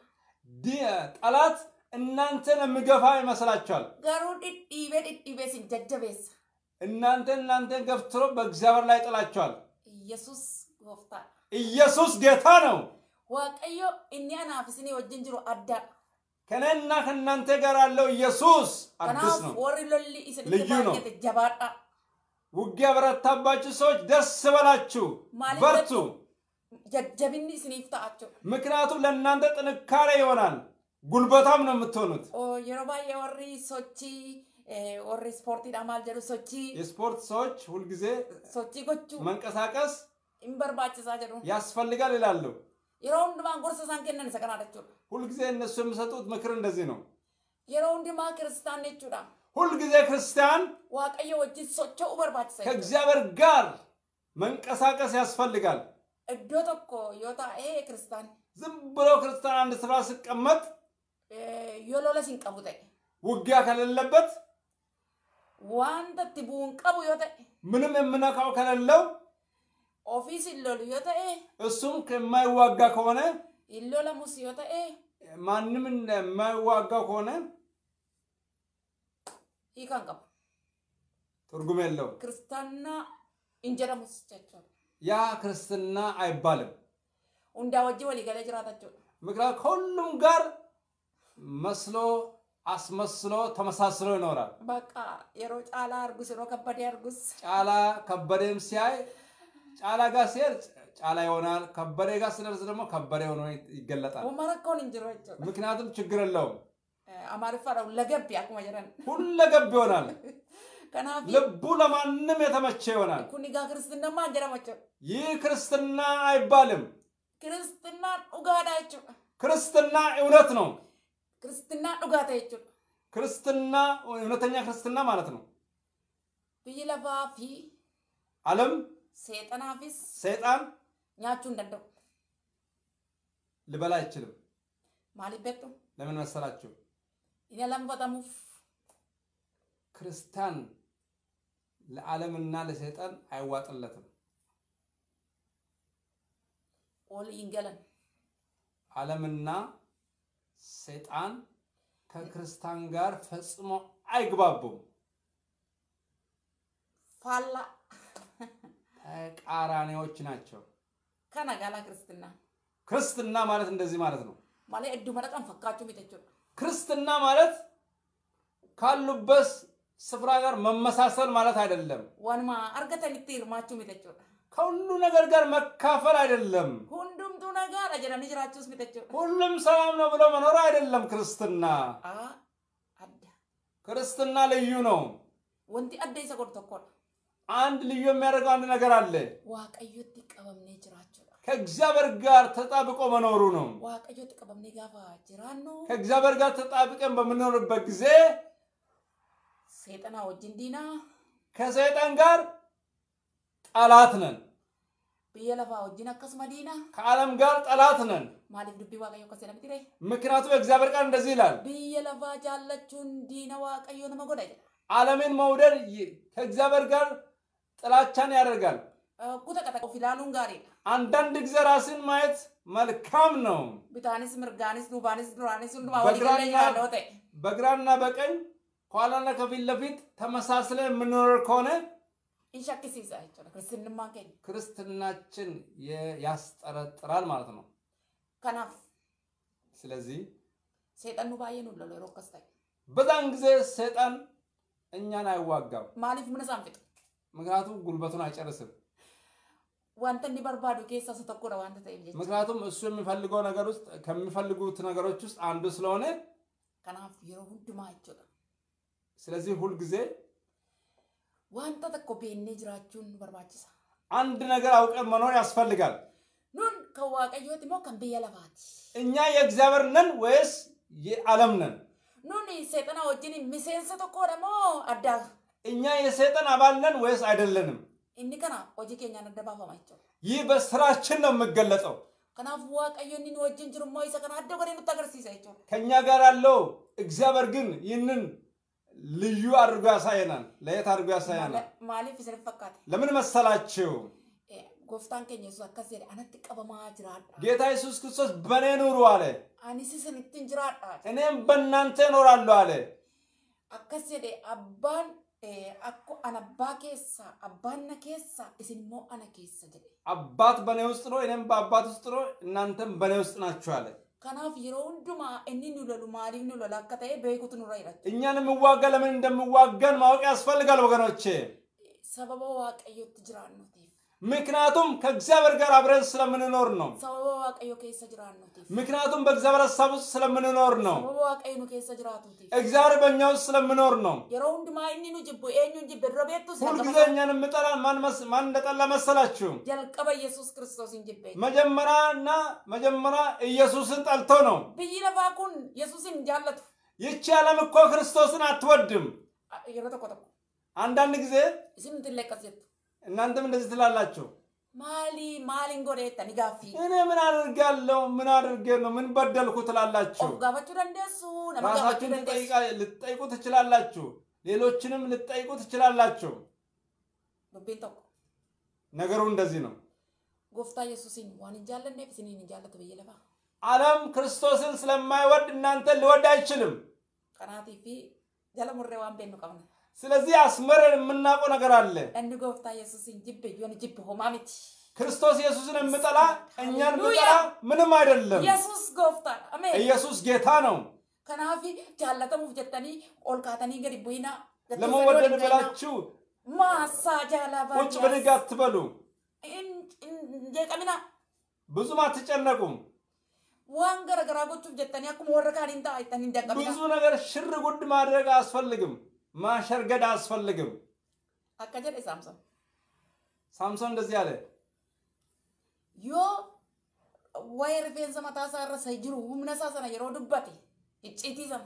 [SPEAKER 1] ጠላት እናንተን የሚገፋ ይመስላችኋል
[SPEAKER 2] garuu dhiibee dhiibee isin jajjabeessa
[SPEAKER 1] እናንተን እናንተን ገፍትሮ በእግዚአብሔር ላይ ጥላችኋል
[SPEAKER 2] ኢየሱስ ጎፍታ
[SPEAKER 1] ኢየሱስ ጌታ ነው
[SPEAKER 2] waaqayyo inni anaaf isin wajjin jiru adda
[SPEAKER 1] ከነና ከናንተ ጋር ያለው ኢየሱስ አዲስ ነው
[SPEAKER 2] ወሪ ሎሊ isinitti baay'ate jabaadha
[SPEAKER 1] ውጊያ በረታባችሁ ሰዎች ደስ በላችሁ በርቱ
[SPEAKER 2] jajjabinni isiniif ta'achu
[SPEAKER 1] ምክንያቱም ለእናንተ ጥንካሬ ይሆናል ጉልበታም ነው የምትሆኑት
[SPEAKER 2] yeroo baay'ee warri sochii warri ispoortii dhamaal jedhu sochii
[SPEAKER 1] የስፖርት ሰዎች ሁሉ ጊዜ
[SPEAKER 2] sochii gochuu
[SPEAKER 1] መንቀሳቀስ
[SPEAKER 2] inbarbaachisaa jedhu
[SPEAKER 1] ያስፈልጋል ይላሉ
[SPEAKER 2] yeroo hundumaa gorsa isaan kennan isa kanaadha jechuudha
[SPEAKER 1] ሁሉ ጊዜ እነሱ የሚሰጡት ምክር እንደዚህ ነው
[SPEAKER 2] yeroo hundumaa ክርስቲያን jechuudha
[SPEAKER 1] ሁሉ ጊዜ ክርስቲያን
[SPEAKER 2] waaqayyo wajjin socho'uu barbaachisa
[SPEAKER 1] ከእግዚአብሔር ጋር መንቀሳቀስ ያስፈልጋል
[SPEAKER 2] እddoo tokko yoo ta'e ክርስቲያን
[SPEAKER 1] ዝም ብሎ ክርስቲያን አንድ ስፍራ ሲቀመጥ
[SPEAKER 2] yoo lola sin qabu ta'e
[SPEAKER 1] ውጊያ ከሌለበት
[SPEAKER 2] wanta tibuun qabu yoo ta'e
[SPEAKER 1] ምንም የምነካው ከሌለው
[SPEAKER 2] ኦፊስ ይሎል yoo ta'e
[SPEAKER 1] እሱም ከማይዋጋ ከሆነ
[SPEAKER 2] ይሎላሙስ yoo ta'e
[SPEAKER 1] ማንንም የማይዋጋ ከሆነ
[SPEAKER 2] ይካን ቀቡ
[SPEAKER 1] ትርጉም የለው
[SPEAKER 2] ክርስቲያንና እንጀራሙስ ቸቸው
[SPEAKER 1] ያ ክርስትና አይባልም
[SPEAKER 2] እንዳ ወጂ ወሊ ገለ ጅራታቸው
[SPEAKER 1] ምክንያቱም ሁሉም ጋር መስሎ አስመስሎ ተመሳስሎ ይኖራል
[SPEAKER 2] በቃ የሮ ጫላ አርጉስ ነው ከበደ አርጉስ
[SPEAKER 1] ጫላ ከበደም ሲያይ ጫላ ጋር ሲል ጫላ ይሆናል ከበደ ጋር ሲደርስ ደግሞ ከበደ ሆኖ ይገለጣል
[SPEAKER 2] ወማረኮን እንጀራቸው
[SPEAKER 1] ምክንያቱም ችግር የለውም
[SPEAKER 2] አማርፋራው ለገብ ያቁማ ጀራን
[SPEAKER 1] ሁሉ ለገብ ይሆናል
[SPEAKER 2] ከናፊ
[SPEAKER 1] ልቡ ለማንንም የተመቸ ይሆናል
[SPEAKER 2] ኩኒጋ ክርስትና ማንጀራማቸው
[SPEAKER 1] ይህ ክርስትና አይባልም
[SPEAKER 2] ክርስትና ኡጋዳቸው
[SPEAKER 1] ክርስትና እውነት ነው
[SPEAKER 2] ክርስትና ኡጋታቸው
[SPEAKER 1] ክርስትና እውነተኛ ክርስትና ማለት ነው
[SPEAKER 2] ቢለፋፊ
[SPEAKER 1] ዓለም
[SPEAKER 2] ሰይጣናፊስ
[SPEAKER 1] ሰይጣን
[SPEAKER 2] ኛቹ እንደደው
[SPEAKER 1] ልበላ አይችልም
[SPEAKER 2] ማሊበቱ
[SPEAKER 1] ለምን መሰላችሁ
[SPEAKER 2] ይነለም በጣም
[SPEAKER 1] ክርስቲያን ለዓለምና ለሰይጣን አይዋጥለትም
[SPEAKER 2] ኦል ይንገለን
[SPEAKER 1] ዓለምና ሰይጣን ከክርስቲያን ጋር ፈጽሞ አይግባቡም
[SPEAKER 2] ፋላ
[SPEAKER 1] ተቃራኒዎች ናቸው
[SPEAKER 2] ከናጋላ ክርስትና
[SPEAKER 1] ክርስትና ማለት እንደዚህ ማለት ነው
[SPEAKER 2] ማለት እዱ መረቀም ፈካቹ ቢተቸው ክርስትና
[SPEAKER 1] ማለት ካሉበት ስፍራ ጋር መመሳሰል ማለት አይደለም
[SPEAKER 2] ወንማ አርገተልቲ ይርማቹ ቢተቸው
[SPEAKER 1] ከሁሉ ነገር ጋር መካፈል አይደለም
[SPEAKER 2] ሁሉም ቱ ነገር አጀራኒ ጅራቹስ ቢተቸው
[SPEAKER 1] ሁሉም ሰላም ነው ብሎ መኖር አይደለም ክርስትና
[SPEAKER 2] አ
[SPEAKER 1] ክርስትና ልዩ ነው
[SPEAKER 2] wanti adda isa godhu tokkodha
[SPEAKER 1] አንድ ልዩ የሚያደርገው አንድ ነገር አለ
[SPEAKER 2] waaqayyotti qabamnee jiraachuudha
[SPEAKER 1] ከእግዚአብሔር ጋር ተጣብቆ መኖሩ ነው
[SPEAKER 2] waaqayyotti qabamnee gaafa jiraannu
[SPEAKER 1] ከእግዚአብሔር ጋር ተጣብቀን በመኖርበት ጊዜ
[SPEAKER 2] ሰይጣና ወጅን ዲና
[SPEAKER 1] ከሰይጣን ጋር ጠላት ነን
[SPEAKER 2] በየለፋ ወጅን አከስማ ዲና
[SPEAKER 1] ከዓለም ጋር ጠላት ነን
[SPEAKER 2] ማሊፍ ዱቢ ዋቀዮ ከሰለም ትሬ
[SPEAKER 1] ምክንያቱም እግዚአብሔር ቃል እንደዚህ ይላል
[SPEAKER 2] በየለፋ ጃለቹን ዲና ዋቀዮ ነው መጎዳይ
[SPEAKER 1] ዓለምን መውደድ ከእግዚአብሔር ጋር ጥላቻን ያደርጋል
[SPEAKER 2] ኩተ ከተ ፊላሉን ጋር
[SPEAKER 1] አንዳንድ ጊዜ ራስን ማየት መልካም ነው
[SPEAKER 2] ቢታንስ ምርጋንስ ዱባንስ ዱራንስ ሁሉ ማወልገለኝ ያለውተ
[SPEAKER 1] በግራና በቀኝ ኋላና ከፊት ለፊት ተመሳስለ የምንኖር ከሆነ
[SPEAKER 2] ኢንሻክሲሳ አይቻለ ክርስትና ከኝ
[SPEAKER 1] ክርስትናችን ያስጠረጥራል ማለት ነው
[SPEAKER 2] ከናፍ
[SPEAKER 1] ስለዚህ
[SPEAKER 2] ሰይጣን ነው ባየኑ ለሎ ሮከስታይ
[SPEAKER 1] በዛን ጊዜ ሰይጣን እኛን አይዋጋም
[SPEAKER 2] ማሊፍ ምን ሳምፍጥ
[SPEAKER 1] ምክንያቱም ጉልበቱን አይጨርስም
[SPEAKER 2] ዋንተ እንዲበርባዱ ከሳ ተተቆረ ዋንተ ተይልኝ
[SPEAKER 1] ምክንያቱም እሱ የሚፈልገው ነገር ውስጥ ከሚፈልጉት ነገሮች ውስጥ አንዱ ስለሆነ
[SPEAKER 2] ከናፍ ይረው ሁሉማ አይቻለ
[SPEAKER 1] ስለዚህ ሁሉ ጊዜ
[SPEAKER 2] ዋንተ ተቆበኔ ጅራቹን በርባጭሳ
[SPEAKER 1] አንድ ነገር አውቀን መኖር ያስፈልጋል
[SPEAKER 2] ኑን ከዋቀዮት ሞ ከንበየለፋት
[SPEAKER 1] እኛ የእግዚአብሔር ነን ወይስ የዓለም ነን
[SPEAKER 2] ኑን ሰይጣና ወጅኒ ሚሴንሰ ተቆ ደሞ አዳ
[SPEAKER 1] እኛ የሰይጣን አባል ነን ወይስ አይደለንም
[SPEAKER 2] እንከና ወጅከኛ ነደባፋማቸው
[SPEAKER 1] ይህ በስራችን ነው የሚገለጸው
[SPEAKER 2] ከናፍ ዋቀዮኒን ወጅን ጅርሞ ይሰከና አደው ገሬ ተገርሲሳይቸው
[SPEAKER 1] ከኛ ጋር ያለው እግዚአብሔር ግን ይህንን ልዩ አድርጎ ያሳየናል ለየት አድርጎ ያሳየናል
[SPEAKER 2] ማሊፍ ስለፈካት
[SPEAKER 1] ለምን መሰላችሁ
[SPEAKER 2] ጎፍታን ከኝ ኢየሱስ አከሰደ አነቲ ቀበማ ጅራዳ
[SPEAKER 1] ጌታ ኢየሱስ ክርስቶስ በኔ ኑሩ አለ
[SPEAKER 2] አኒስ ስንት ጅራዳ
[SPEAKER 1] እኔም በእናንተ እኖራለሁ አለ
[SPEAKER 2] አከሰደ አባን አኮ አናባ ኬሳ አባና ኬሳ እስንሞ አና ኬሳ ጀደ
[SPEAKER 1] አባት በኔ ውስጥ ነው እኔም በአባት ውስጥ ነው እናንተም በኔ ውስጥ ናችሁ አለ
[SPEAKER 2] ከናፍ ይሮንዱማ እንኒኑ ለሉ ማሪኑ ለላከታዬ በይኩት ኑራ ይላል
[SPEAKER 1] እኛንም ዋጋ ለምን እንደምዋጋን ማወቅ ያስፈልጋል ወገኖቼ
[SPEAKER 2] ሰበበ ዋቀዮ ትጅራን ነው
[SPEAKER 1] ምክንያቱም ከእግዚአብሔር ጋር አብረን ስለምንኖር ነው
[SPEAKER 2] ሰበበ ዋቀዮ ከይሰ ጅራን ነው
[SPEAKER 1] ምክንያቱም በእግዚአብሔር ሐሳብ ውስጥ ስለምንኖር ነው
[SPEAKER 2] ሰበበ ዋቀዮ ነው ከይሰ ጅራቱ
[SPEAKER 1] እግዚአብሔር በእኛ ውስጥ ስለምኖር ነው
[SPEAKER 2] የሮንዱማ እንኒኑ ጅቦ ኤኙን ጅብ ድረቤቱ
[SPEAKER 1] ሁሉ ጊዜ እኛን የምጠላን ማን ማን እንደጠላ መሰላችሁ
[SPEAKER 2] ጀልቀበ ኢየሱስ ክርስቶስን ጅቤ
[SPEAKER 1] መጀመሪያና መጀመሪያ ኢየሱስን ጠልቶ ነው
[SPEAKER 2] በይለፋኩን ኢየሱስን ጃለቱ
[SPEAKER 1] ይቺ ዓለም እኮ ክርስቶስን አትወድም
[SPEAKER 2] ይረተቆጠቁ
[SPEAKER 1] አንዳንድ ጊዜ
[SPEAKER 2] እስም ትለቀሰት
[SPEAKER 1] እናንተም እንደዚህ ትላላችሁ
[SPEAKER 2] ማሊ ማሊን ጎዴታ ንጋፊ
[SPEAKER 1] እኔ ምን አድርጋለሁ ምን አድርጌ ነው ምን በደልኩ ትላላችሁ
[SPEAKER 2] ጋባቹ ደንደሱ
[SPEAKER 1] ራሳችሁን ልትጠይቁ ትችላላችሁ ሌሎችንም ልትጠይቁ ትችላላችሁ
[SPEAKER 2] ዱቤን ተቆ
[SPEAKER 1] ነገሩ እንደዚህ ነው
[SPEAKER 2] ጎፍታ ኢየሱስን ዋን እንጃለን ነፍስን እንጃለት በየለፋ
[SPEAKER 1] ዓለም ክርስቶስን ስለማይወድ እናንተ ሊወድ አይችልም
[SPEAKER 2] ቀናቲ ፊ ጀለሙሬ ዋን ቤኑ ቀምነ
[SPEAKER 1] ስለዚህ አስመረን የምናውቀው ነገር አለ
[SPEAKER 2] እንደ ጎፍታ ኢየሱስን ጅብ ይሆን ጅብ ሆማሚት
[SPEAKER 1] ክርስቶስ ኢየሱስን የምጠላ እኛን ምጠላ ምንም አይደለም
[SPEAKER 2] ኢየሱስ ጎፍታ አሜን
[SPEAKER 1] ኢየሱስ ጌታ ነው
[SPEAKER 2] ከናፊ ጃለተሙ ጀተኒ ኦልካተኒ ገዲ ቦይና
[SPEAKER 1] ለመወደድ ብላችሁ
[SPEAKER 2] ማሳ ጃላባ
[SPEAKER 1] ቁጭ ብድግ አትበሉ
[SPEAKER 2] እን ጀቀሚና
[SPEAKER 1] ብዙም አትጨነቁም
[SPEAKER 2] ዋን ገረገራጎቹ ጀተኒ አኩም ወረካን እንታ አይተን እንደቀሚና
[SPEAKER 1] ብዙ ነገር ሽር ጉድ ማድረግ አስፈልግም ማሸርገድ አስፈልግም
[SPEAKER 2] አከጀለ ሳምሶን
[SPEAKER 1] ሳምሶን እንደዚህ አለ
[SPEAKER 2] ዮ ዋይር ፌንሰ ማታሳረ ሳይጅሩ ምነሳሰና ይሮድባቲ እጪቲዘም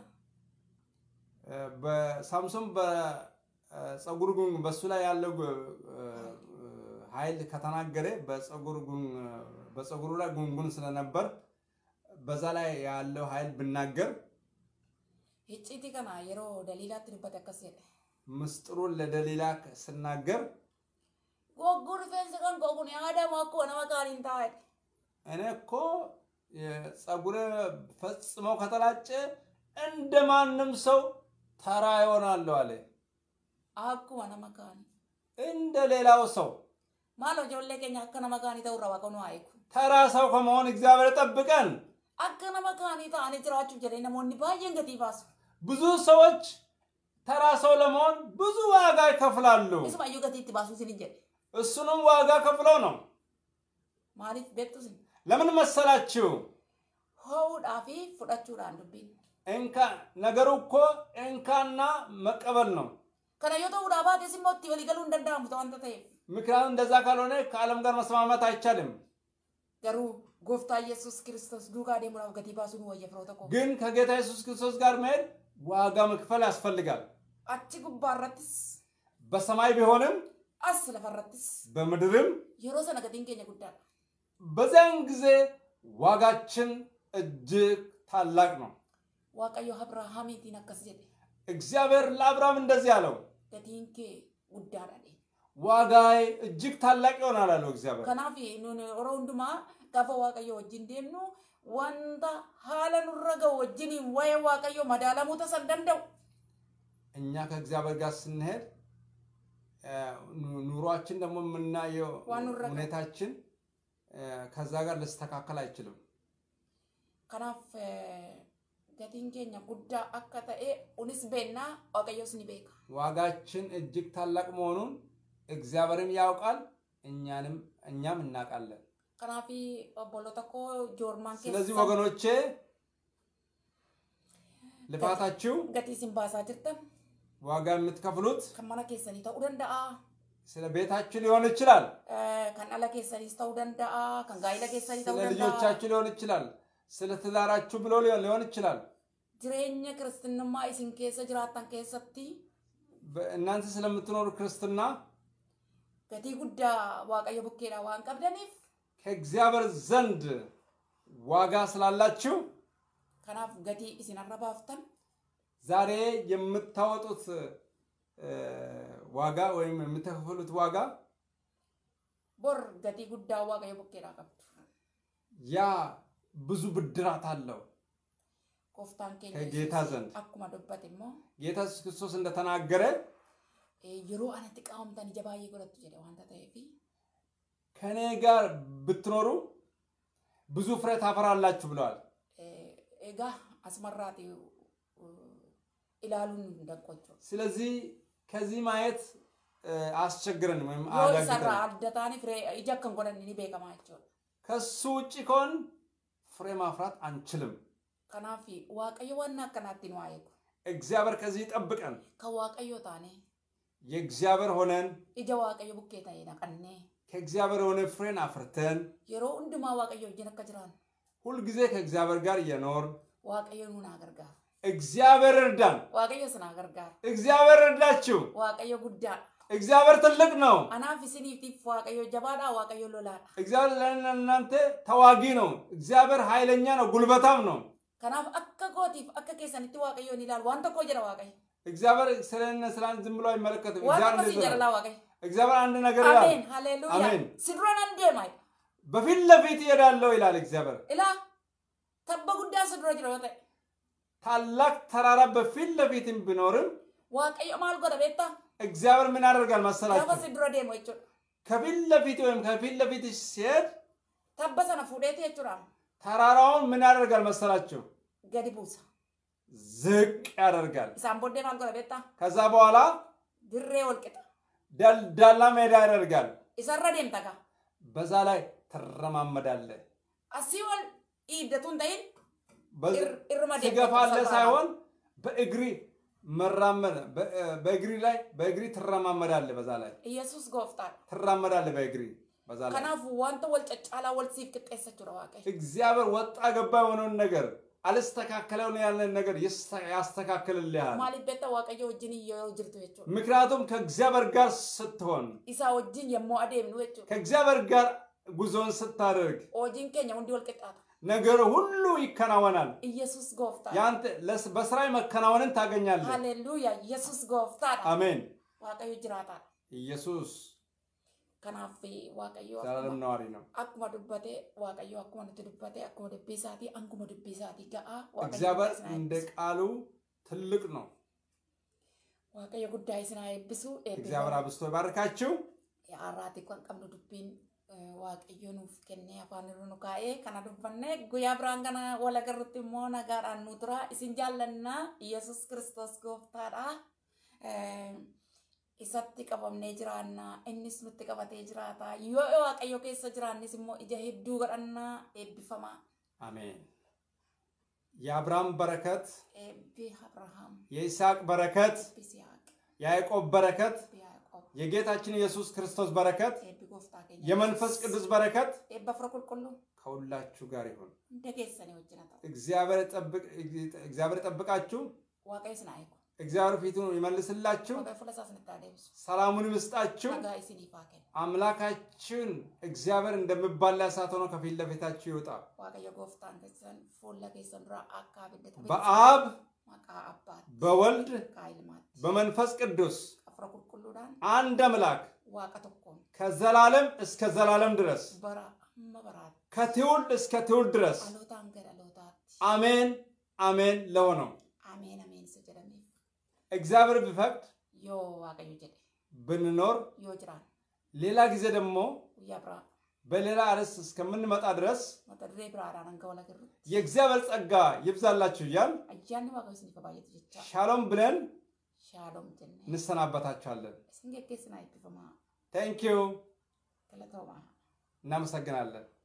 [SPEAKER 1] በሳምሶን በፀጉር ጉን በሱ ላይ ያለው ኃይል ከተናገረ በፀጉር ጉን በፀጉሩ ላይ ጉንጉን ስለነበር በዛ ላይ ያለው ኃይል ብናገር
[SPEAKER 2] እጪቲ ከና የሮ ደሊላ ትርበት አከሰደ
[SPEAKER 1] ምስጥሩን ለደሊላ ስናገር
[SPEAKER 2] ጎጉር ፌንስ ከን ጎጉን ያዳማ እኮ ነመካሪን ታይት
[SPEAKER 1] እኔ እኮ የፀጉር ፈጽመው ከተላጨ እንደማንም ሰው ተራ ይሆናል አለ
[SPEAKER 2] አኩ ነመካሪ
[SPEAKER 1] እንደ ሌላው ሰው
[SPEAKER 2] ማሎ ጆለከኛ ከነመካኒ ተውራባ ከኑ አይኩ
[SPEAKER 1] ተራ ሰው ከመሆን እግዚአብሔር ጠብቀን
[SPEAKER 2] አከነመካኒ ታኔ ጅራቹ ጀለና ሞኒ ባየን ገቲባስ ብዙ
[SPEAKER 1] ሰዎች ተራ ሰው ለመሆን ብዙ ዋጋ ይከፍላሉ
[SPEAKER 2] እስማዩ ገቲት ባሱ ሲልጀ
[SPEAKER 1] እሱንም ዋጋ ከፍለው ነው
[SPEAKER 2] ማሪፍ ቤቱስ
[SPEAKER 1] ለምን መሰላችሁ
[SPEAKER 2] ሆው ዳፊ ፍዳቹ ራንዱቢ
[SPEAKER 1] እንካ ነገሩ እኮ እንካና መቀበል ነው
[SPEAKER 2] kana yoo ta'u dhaabaate simmotti walii galuu hin danda'amu ta'an ta'eef
[SPEAKER 1] ምክንያቱም እንደዛ ካልሆነ ከዓለም ጋር መስማማት አይቻልም
[SPEAKER 2] garuu gooftaa Yesuus Kiristoos duukaa deemuudhaaf gatii baasuun wayya firoota koo
[SPEAKER 1] ግን ከጌታ ኢየሱስ ክርስቶስ ጋር መሄድ ዋጋ መክፈል ያስፈልጋል
[SPEAKER 2] achi gubbaarrattis
[SPEAKER 1] በሰማይ ቢሆንም
[SPEAKER 2] as lafarrattis
[SPEAKER 1] በምድርም
[SPEAKER 2] yeroo sana gatiin keenya guddaadha
[SPEAKER 1] በዛን ጊዜ ዋጋችን እጅግ ታላቅ ነው
[SPEAKER 2] waaqayyo Abrahaamiitiin akkas jedhe
[SPEAKER 1] እግዚአብሔር ለአብርሃም እንደዚህ አለው
[SPEAKER 2] gatiin kee guddaadha
[SPEAKER 1] ዋጋዬ እጅግ ታላቅ ይሆናል አለው እግዚአብሔር
[SPEAKER 2] kanaaf nuuni yeroo hundumaa gaafa waaqayyo wajjin deemnu wanta haala nurra ga'u wajjiniin waa'ee waaqayyo madaalamuu tasan danda'u
[SPEAKER 1] እኛ ከእግዚአብሔር ጋር ስንሄድ ኑሯችን ደግሞ የምናየው ሁኔታችን ከዛ ጋር ልስተካከል አይችልም
[SPEAKER 2] kanaaf gatiin keenya guddaa akka ta'e unis beennaa waaqayyos ni beeka
[SPEAKER 1] ዋጋችን እጅግ ታላቅ መሆኑን እግዚአብሔርም ያውቃል እኛንም እኛም እናውቃለን
[SPEAKER 2] kanaaf obboloota koo joormaan keessa
[SPEAKER 1] ስለዚህ ወገኖቼ ልፋታችሁ
[SPEAKER 2] gatii isin baasaa jirtan
[SPEAKER 1] ዋጋ የምትከፍሉት
[SPEAKER 2] kan mana keessanii ta'uu danda'a
[SPEAKER 1] ስለ ቤታችሁ ሊሆን ይችላል
[SPEAKER 2] kan ala keessanii ta'uu danda'a kan gaa'ila keessanii ta'uu danda'a
[SPEAKER 1] ስለ ልጆቻችሁ ሊሆን ይችላል ስለ ትዳራችሁ ብሎ ሊሆን ይችላል
[SPEAKER 2] jireenya ክርስትንummaa isin keessa jiraattan keessatti
[SPEAKER 1] እናንተ ስለምትኖሩ ክርስትና
[SPEAKER 2] gatii guddaa waaqayyo bukkeedha waan qabdaniif
[SPEAKER 1] ከእግዚአብሔር ዘንድ ዋጋ ስላላችሁ
[SPEAKER 2] kanaaf gatii isin arrabaaftan
[SPEAKER 1] ዛሬ የምታወጡት ዋጋ ወይም የምትከፍሉት ዋጋ
[SPEAKER 2] bor gatii guddaa waaqayyo bukkeedha qabdu
[SPEAKER 1] ያ ብዙ ብድራት አለው
[SPEAKER 2] gooftaan keenya
[SPEAKER 1] ከጌታ ዘንድ
[SPEAKER 2] akkuma dubbatimmoo
[SPEAKER 1] ጌታ ኢየሱስ ክርስቶስ እንደተናገረ
[SPEAKER 2] yeroo anatti qaamtan jabaayee godhattu jedhe wanta ta'eef
[SPEAKER 1] ከኔ ጋር ብትኖሩ ብዙ ፍሬ ታፈራላችሁ ብለዋል
[SPEAKER 2] ኤጋ አስመራቲ ኢላሉን እንደቆጮ
[SPEAKER 1] ስለዚህ ከዚህ ማየት አስቸግረን ወይም
[SPEAKER 2] አዳግተን ሰራ አዳታኒ ፍሬ ይጀከን ጎደን ሊቤከማቸው
[SPEAKER 1] ከሱ ውጪ ኮን ፍሬ ማፍራት አንችልም
[SPEAKER 2] ከናፊ ዋቀዮ ዋና ከናቲ ነው አይኩ
[SPEAKER 1] እግዚአብሔር ከዚህ ጠብቀን
[SPEAKER 2] ከዋቀዮ ታኔ
[SPEAKER 1] የእግዚአብሔር ሆነን
[SPEAKER 2] እጀ ዋቀዮ ቡኬታ ይናቀኔ
[SPEAKER 1] ከእግዚአብሔር ሆነ ፍሬን አፍርተን
[SPEAKER 2] የሮ እንድማ ዋቀዮ ጀነከጅራን
[SPEAKER 1] ሁሉ ጊዜ ከእግዚአብሔር ጋር የኖር
[SPEAKER 2] ዋቀዮ ኑና አገርጋ
[SPEAKER 1] እግዚአብሔር እርዳን
[SPEAKER 2] ዋቀዮ ስና አገርጋ
[SPEAKER 1] እግዚአብሔር እርዳችሁ
[SPEAKER 2] ዋቀዮ ጉዳ
[SPEAKER 1] እግዚአብሔር ትልቅ ነው
[SPEAKER 2] አናፊ ሲኒፍቲ ዋቀዮ ጀባዳ ዋቀዮ ሎላ
[SPEAKER 1] እግዚአብሔር ለእናንተ ተዋጊ ነው እግዚአብሔር ኃይለኛ ነው ጉልበታም ነው
[SPEAKER 2] ከናፍ አከ ጎቲፍ አከ ከሰንቲ ዋቀዮ ይላል ዋንተ ኮጀራ ዋቀዮ እግዚአብሔር
[SPEAKER 1] ስለነ ስላን ዝም ብሎ አይመለከትም
[SPEAKER 2] እግዚአብሔር ሲጀራላ ዋቀዮ
[SPEAKER 1] እግዚአብሔር አንድ ነገር ይላል
[SPEAKER 2] አሜን ሃሌሉያ አሜን ሲድሮን አንዴማይ
[SPEAKER 1] በፊት ለፊት ይሄዳለው ይላል እግዚአብሔር
[SPEAKER 2] ኢላ ተበጉዳ ሲድሮ ጅሮተ
[SPEAKER 1] ታላቅ ተራራ በፊት ለፊትም ቢኖርም
[SPEAKER 2] ዋቀዮ ማል ጎዳ ቤታ
[SPEAKER 1] እግዚአብሔር ምን ያደርጋል መሰላችሁ
[SPEAKER 2] ተበ ሲድሮ ደሞ ይጭ
[SPEAKER 1] ከፊት ለፊት ወይም ከፊት ለፊት ሲሄድ
[SPEAKER 2] ተበሰነ ፉዴት ይጭራ
[SPEAKER 1] ተራራውን ምን ያደርጋል መሰላችሁ
[SPEAKER 2] ገዲቡሳ
[SPEAKER 1] ዝቅ ያደርጋል
[SPEAKER 2] ሳምቦዴ ማል ጎዳ ቤታ
[SPEAKER 1] ከዛ በኋላ
[SPEAKER 2] ድሬ ወልቅጣ
[SPEAKER 1] ደልዳላ ሜዳ ያደርጋል
[SPEAKER 2] ይሰረደም ተጋ
[SPEAKER 1] በዛ ላይ ተረማመዳለ
[SPEAKER 2] አሲወል ኢደቱን ታይል
[SPEAKER 1] በእርማዴ ገፋለ ሳይሆን በእግሪ መራመድ በእግሪ ላይ በእግሪ ተረማመዳለ በዛ ላይ
[SPEAKER 2] ኢየሱስ ጎፍታል
[SPEAKER 1] ተረማመዳለ በእግሪ በዛ ላይ
[SPEAKER 2] ከናፉ ዋንተ ወልጨጫላ ወልሲፍ ተቀሰችው ዋቀይ
[SPEAKER 1] እግዚአብሔር ወጣ ገባ የሆነውን ነገር አልስተካከለው ያለን ነገር ያስተካክልልሃል
[SPEAKER 2] ማሊበታ ዋቀዮ ወጅኒ ይጅርቱ ይቹ
[SPEAKER 1] ምክንያቱም ከእግዚአብሔር ጋር ስትሆን
[SPEAKER 2] ኢሳ ወጅን የሞአዴም ነው ይቹ
[SPEAKER 1] ከእግዚአብሔር ጋር ጉዞን ስታደርግ
[SPEAKER 2] ኦጂን ከኛ ወንዲ ወልቀጣታ
[SPEAKER 1] ነገር ሁሉ ይከናወናል
[SPEAKER 2] ኢየሱስ ጎፍታ
[SPEAKER 1] ያንተ በስራይ መከናወንን ታገኛለህ
[SPEAKER 2] ሃሌሉያ ኢየሱስ ጎፍታ
[SPEAKER 1] አሜን
[SPEAKER 2] ዋቀዮ ጅራታ
[SPEAKER 1] ኢየሱስ
[SPEAKER 2] ከናፊ ዋቀዮ
[SPEAKER 1] ሰላም ነዋሪ ነው
[SPEAKER 2] አኩማ ዱበቴ ዋቀዮ አኩማ ዱበቴ አኩማ ዱበሳቲ አንኩማ ዱበሳቲ ጋአ
[SPEAKER 1] እግዚአብሔር እንደ ቃሉ ትልቅ ነው
[SPEAKER 2] ዋቀዮ ጉዳይ ስናይ ብሱ
[SPEAKER 1] እግዚአብሔር አብስቶ ይባርካችሁ
[SPEAKER 2] ያራቲ ቆን ቀምዱ ዱቢን ዋቀዮ ኑፍ ከነ አፋንሩ ነው ካኤ ከና ዱበነ ጉያ ብራንገና ወለገሩት ሞና ጋር አንውትራ ኢሲንጃለና ኢየሱስ ክርስቶስ ጎፍታራ isatti qabamne jiraanna innis nutti qabatee jiraata yoo waaqayyo keessa jiraannis immoo ija hedduu godhanna eebbifama
[SPEAKER 1] አሜን የአብርሃም በረከት
[SPEAKER 2] ኤቢ አብርሃም
[SPEAKER 1] የይስሐቅ በረከት
[SPEAKER 2] ቢሲያቅ
[SPEAKER 1] የያዕቆብ በረከት
[SPEAKER 2] ቢያዕቆብ
[SPEAKER 1] የጌታችን ኢየሱስ ክርስቶስ በረከት
[SPEAKER 2] ኤቢ ጎፍታ ከኛ
[SPEAKER 1] የመንፈስ ቅዱስ በረከት
[SPEAKER 2] ኤባ ፍረቁልቁሉ
[SPEAKER 1] ከሁላችሁ ጋር ይሁን
[SPEAKER 2] እንደገሰኔ ወጅናታ
[SPEAKER 1] እግዚአብሔር ጠብቅ እግዚአብሔር ጠብቃችሁ
[SPEAKER 2] ዋቀይስ ናይኩ
[SPEAKER 1] እግዚአብሔር ፊቱን ይመልስላችሁ
[SPEAKER 2] ዋቀይ ፍለሳስ ነታደብስ
[SPEAKER 1] ሰላሙን ይስጣችሁ
[SPEAKER 2] ጋይስኒ ፋከን
[SPEAKER 1] አምላካችን እግዚአብሔር እንደምባላ እሳት ሆኖ ከፊት ለፊታችሁ ይወጣ
[SPEAKER 2] ዋቀየ ጎፍታን ከሰን ፎላ ከሰን ራ አካብ እንደተ
[SPEAKER 1] በአብ
[SPEAKER 2] ማቃ አባት
[SPEAKER 1] በወልድ
[SPEAKER 2] ካይልማት
[SPEAKER 1] በመንፈስ ቅዱስ
[SPEAKER 2] ፍረቁልቁሉዳን
[SPEAKER 1] አንድ አምላክ
[SPEAKER 2] ዋቀተኮም
[SPEAKER 1] ከዘላለም እስከ ዘላለም ድረስ
[SPEAKER 2] በራ መበራት
[SPEAKER 1] ከትውልድ እስከ ትውልድ ድረስ
[SPEAKER 2] አሎታን ገዳሎታት
[SPEAKER 1] አሜን አሜን ለሆነው
[SPEAKER 2] አሜን አሜን ሰጀደሚ
[SPEAKER 1] እግዚአብሔር ቢፈቅድ
[SPEAKER 2] ዮ ዋቀዩ ጀደ
[SPEAKER 1] ብንኖር
[SPEAKER 2] ዮ ጅራን
[SPEAKER 1] ሌላ ጊዜ ደግሞ
[SPEAKER 2] ያብራ
[SPEAKER 1] በሌላ አርዕስት እስከምንመጣ ድረስ
[SPEAKER 2] መተሬ ብራራን አንገወላ ገሩ
[SPEAKER 1] የእግዚአብሔር ጸጋ ይብዛላችሁ እያል
[SPEAKER 2] አጃኒ ዋቀዩስ ንፈባየት ጀቻ
[SPEAKER 1] ሻሎም ብለን
[SPEAKER 2] ሻሎም ጀነ
[SPEAKER 1] እንሰናበታችኋለን
[SPEAKER 2] ስንገከስና ይፈማ
[SPEAKER 1] ታንክ ዩ
[SPEAKER 2] ተለተውማ
[SPEAKER 1] እናመሰግናለን